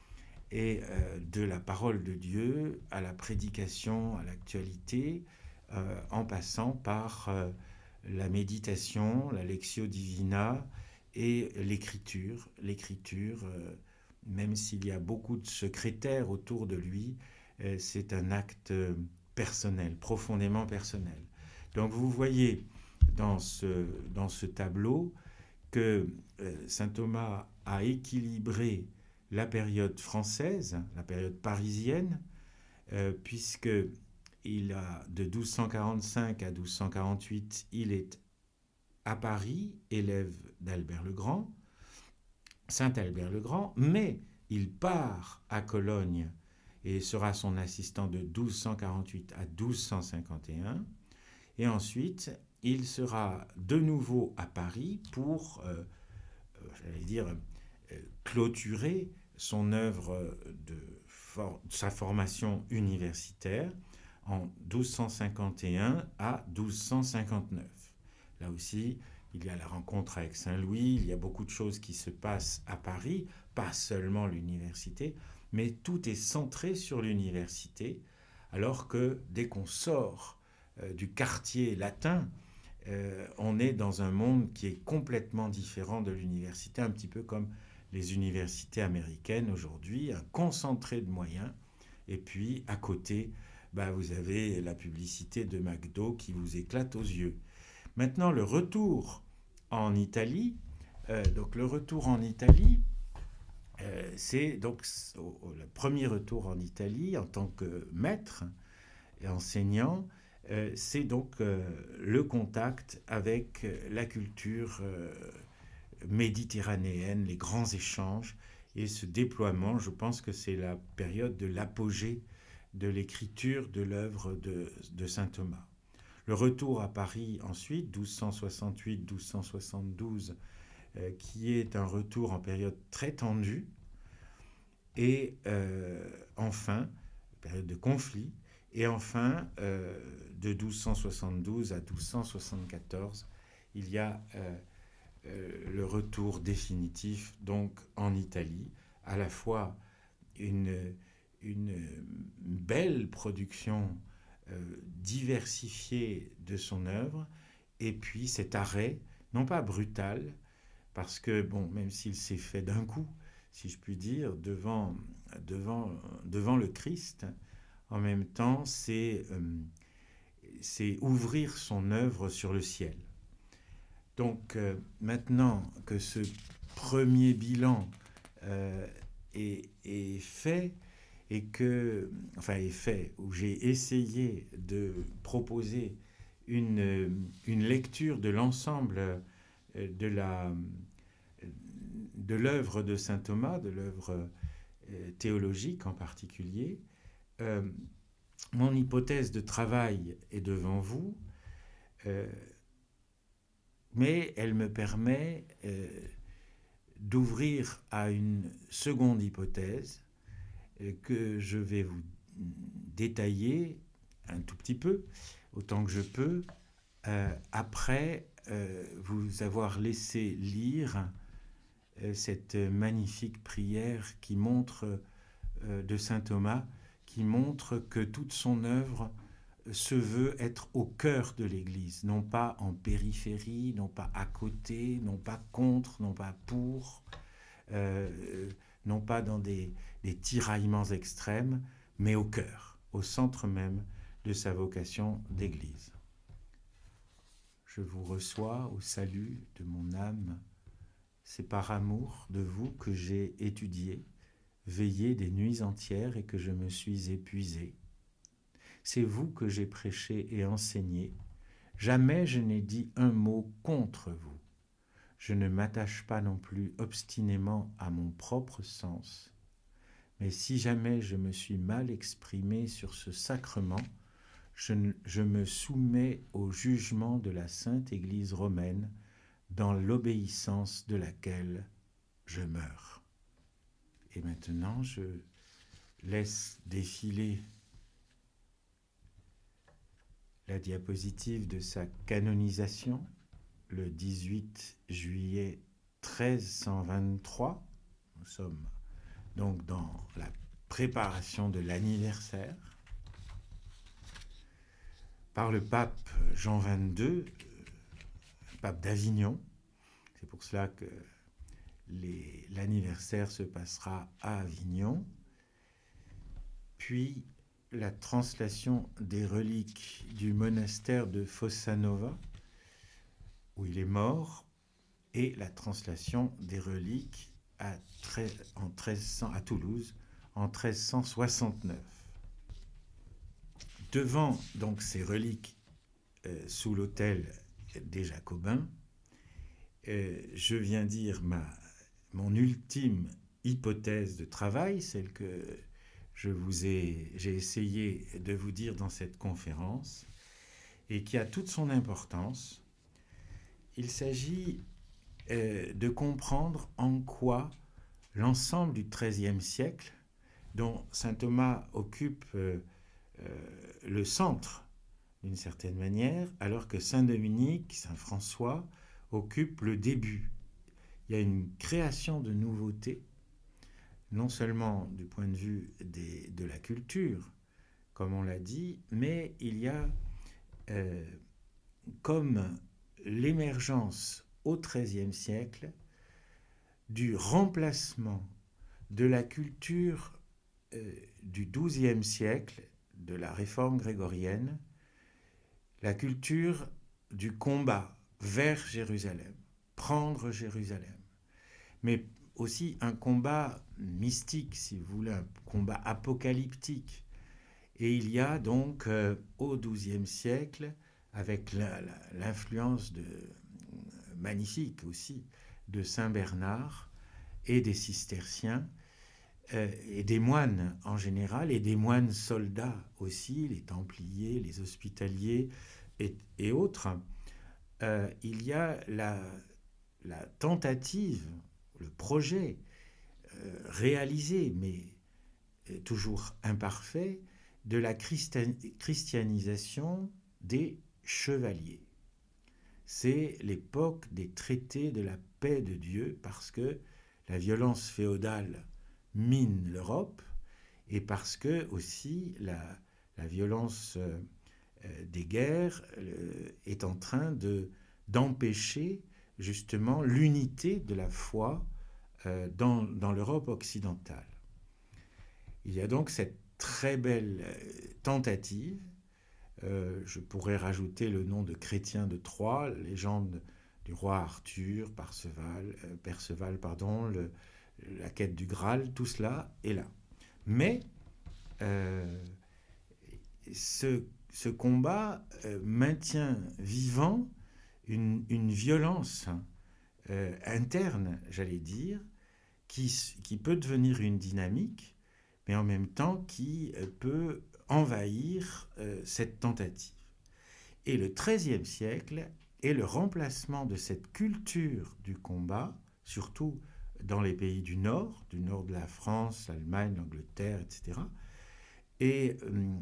Et euh, de la parole de Dieu à la prédication, à l'actualité, euh, en passant par euh, la méditation, la lectio divina et l'écriture. L'écriture, euh, même s'il y a beaucoup de secrétaires autour de lui, euh, c'est un acte personnel, profondément personnel. Donc vous voyez dans ce, dans ce tableau que euh, saint Thomas a équilibré la période française, la période parisienne, euh, puisque il a, de douze cent quarante-cinq à douze cent quarante-huit, il est à Paris, élève d'Albert le Grand, saint Albert le Grand, mais il part à Cologne et sera son assistant de douze cent quarante-huit à douze cent cinquante et un, et ensuite il sera de nouveau à Paris pour, euh, euh, j'allais dire, euh, clôturer son œuvre de for- sa formation universitaire en douze cent cinquante et un à douze cent cinquante-neuf. Là aussi, il y a la rencontre avec Saint-Louis, il y a beaucoup de choses qui se passent à Paris, pas seulement l'université, mais tout est centré sur l'université, alors que dès qu'on sort euh, du quartier latin, euh, on est dans un monde qui est complètement différent de l'université, un petit peu comme les universités américaines aujourd'hui, un concentré de moyens, et puis à côté, bah, vous avez la publicité de McDo qui vous éclate aux yeux. Maintenant, le retour en Italie, euh, donc le retour en Italie, euh, c'est donc au, au, le premier retour en Italie en tant que maître et enseignant, euh, c'est donc euh, le contact avec la culture euh, méditerranéenne, les grands échanges et ce déploiement. Je pense que c'est la période de l'apogée de l'écriture de l'œuvre de, de saint Thomas. Le retour à Paris ensuite, douze cent soixante-huit douze cent soixante-douze, euh, qui est un retour en période très tendue, et euh, enfin, période de conflit, et enfin, euh, de douze cent soixante-douze à douze cent soixante-quatorze, il y a euh, euh, le retour définitif donc en Italie, à la fois une, une belle production euh, diversifiée de son œuvre, et puis cet arrêt, non pas brutal, parce que, bon, même s'il s'est fait d'un coup, si je puis dire, devant, devant, devant le Christ, en même temps, c'est, euh, c'est ouvrir son œuvre sur le ciel. Donc, euh, maintenant que ce premier bilan euh, est, est fait, et que, enfin, est fait, où j'ai essayé de proposer une, une lecture de l'ensemble de la, de l'œuvre de saint Thomas, de l'œuvre théologique en particulier, euh, mon hypothèse de travail est devant vous, euh, mais elle me permet euh, d'ouvrir à une seconde hypothèse euh, que je vais vous détailler un tout petit peu, autant que je peux, euh, après euh, vous avoir laissé lire euh, cette magnifique prière qui montre, euh, de saint Thomas, qui montre que toute son œuvre se veut être au cœur de l'Église, non pas en périphérie, non pas à côté, non pas contre, non pas pour, euh, non pas dans des, des tiraillements extrêmes, mais au cœur, au centre même de sa vocation d'Église. Je vous reçois au salut de mon âme. C'est par amour de vous que j'ai étudié, veillé des nuits entières et que je me suis épuisé. C'est vous que j'ai prêché et enseigné. Jamais je n'ai dit un mot contre vous. Je ne m'attache pas non plus obstinément à mon propre sens. Mais si jamais je me suis mal exprimé sur ce sacrement, je, je me soumets au jugement de la Sainte Église romaine, dans l'obéissance de laquelle je meurs. Et maintenant, je laisse défiler la diapositive de sa canonisation, le dix-huit juillet treize cent vingt-trois. Nous sommes donc dans la préparation de l'anniversaire, par le pape Jean vingt-deux, pape d'Avignon. C'est pour cela que les, l'anniversaire se passera à Avignon. Puis la translation des reliques du monastère de Fossanova, où il est mort, et la translation des reliques à, en treize cents, à Toulouse en treize cent soixante-neuf. Devant donc ces reliques euh, sous l'autel des Jacobins, euh, je viens dire ma, mon ultime hypothèse de travail, celle que je vous ai, j'ai essayé de vous dire dans cette conférence, et qui a toute son importance. Il s'agit euh, de comprendre en quoi l'ensemble du treizième siècle, dont saint Thomas occupe euh, euh, le centre d'une certaine manière, alors que saint Dominique, saint François occupent le début. Il y a une création de nouveautés, non seulement du point de vue des, de la culture, comme on l'a dit, mais il y a euh, comme l'émergence au treizième siècle du remplacement de la culture euh, du douzième siècle, de la réforme grégorienne, la culture du combat vers Jérusalem, prendre Jérusalem, mais aussi un combat mystique, si vous voulez, un combat apocalyptique. Et il y a donc euh, au douzième siècle, avec la, la, l'influence de, euh, magnifique aussi de Saint Bernard et des cisterciens, euh, et des moines en général, et des moines soldats aussi, les templiers, les hospitaliers et, et autres, euh, il y a la, la tentative, le projet euh, réalisé, mais euh, toujours imparfait, de la christianisation des chevaliers. C'est l'époque des traités de la paix de Dieu, parce que la violence féodale mine l'Europe, et parce que aussi la, la violence euh, des guerres euh, est en train de, d'empêcher justement l'unité de la foi euh, dans, dans l'Europe occidentale. Il y a donc cette très belle euh, tentative. Euh, je pourrais rajouter le nom de Chrétien de Troyes, légende du roi Arthur, Perceval, euh, Perceval pardon, le, la quête du Graal, tout cela est là. Mais euh, ce, ce combat euh, maintient vivant une, une violence euh, interne, j'allais dire, qui, qui peut devenir une dynamique, mais en même temps qui euh, peut envahir euh, cette tentative. Et le treizième siècle est le remplacement de cette culture du combat, surtout dans les pays du Nord, du nord de la France, l'Allemagne, l'Angleterre, et cetera, et euh,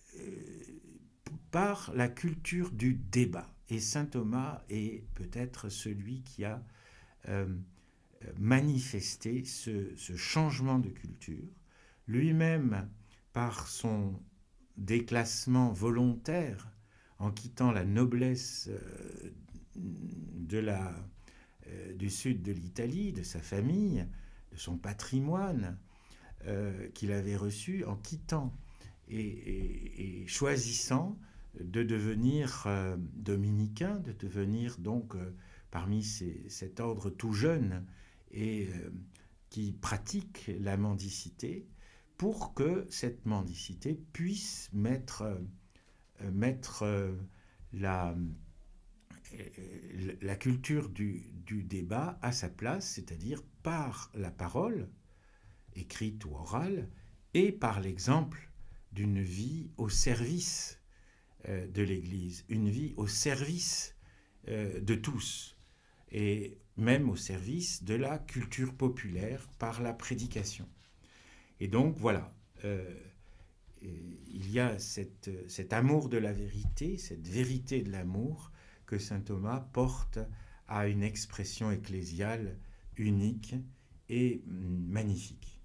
par la culture du débat. Et saint Thomas est peut-être celui qui a euh, manifesté ce, ce changement de culture, lui-même par son déclassement volontaire en quittant la noblesse euh, de la, euh, du sud de l'Italie, de sa famille, de son patrimoine euh, qu'il avait reçu, en quittant et, et, et choisissant de devenir euh, dominicain, de devenir donc euh, parmi ces, cet ordre tout jeune et euh, qui pratique la mendicité, pour que cette mendicité puisse mettre, euh, mettre euh, la, euh, la culture du, du débat à sa place, c'est-à-dire par la parole, écrite ou orale, et par l'exemple d'une vie au service euh, de l'Église, une vie au service euh, de tous, et même au service de la culture populaire par la prédication. Et donc voilà, euh, il y a cette, cet amour de la vérité, cette vérité de l'amour que saint Thomas porte à une expression ecclésiale unique et magnifique.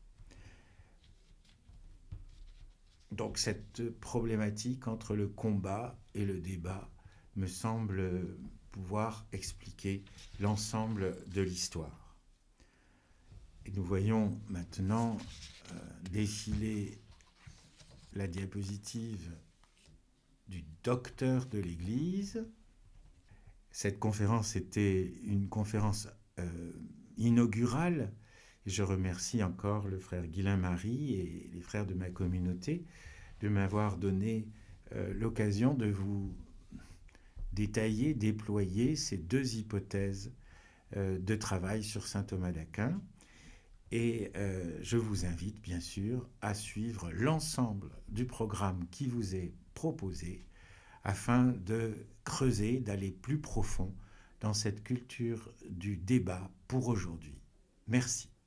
Donc cette problématique entre le combat et le débat me semble pouvoir expliquer l'ensemble de l'histoire. Et nous voyons maintenant euh, défiler la diapositive du docteur de l'Église. Cette conférence était une conférence euh, inaugurale. Et je remercie encore le frère Guillain-Marie et les frères de ma communauté de m'avoir donné euh, l'occasion de vous détailler, déployer ces deux hypothèses euh, de travail sur saint Thomas d'Aquin. Et euh, je vous invite bien sûr à suivre l'ensemble du programme qui vous est proposé afin de creuser, d'aller plus profond dans cette culture du débat pour aujourd'hui. Merci.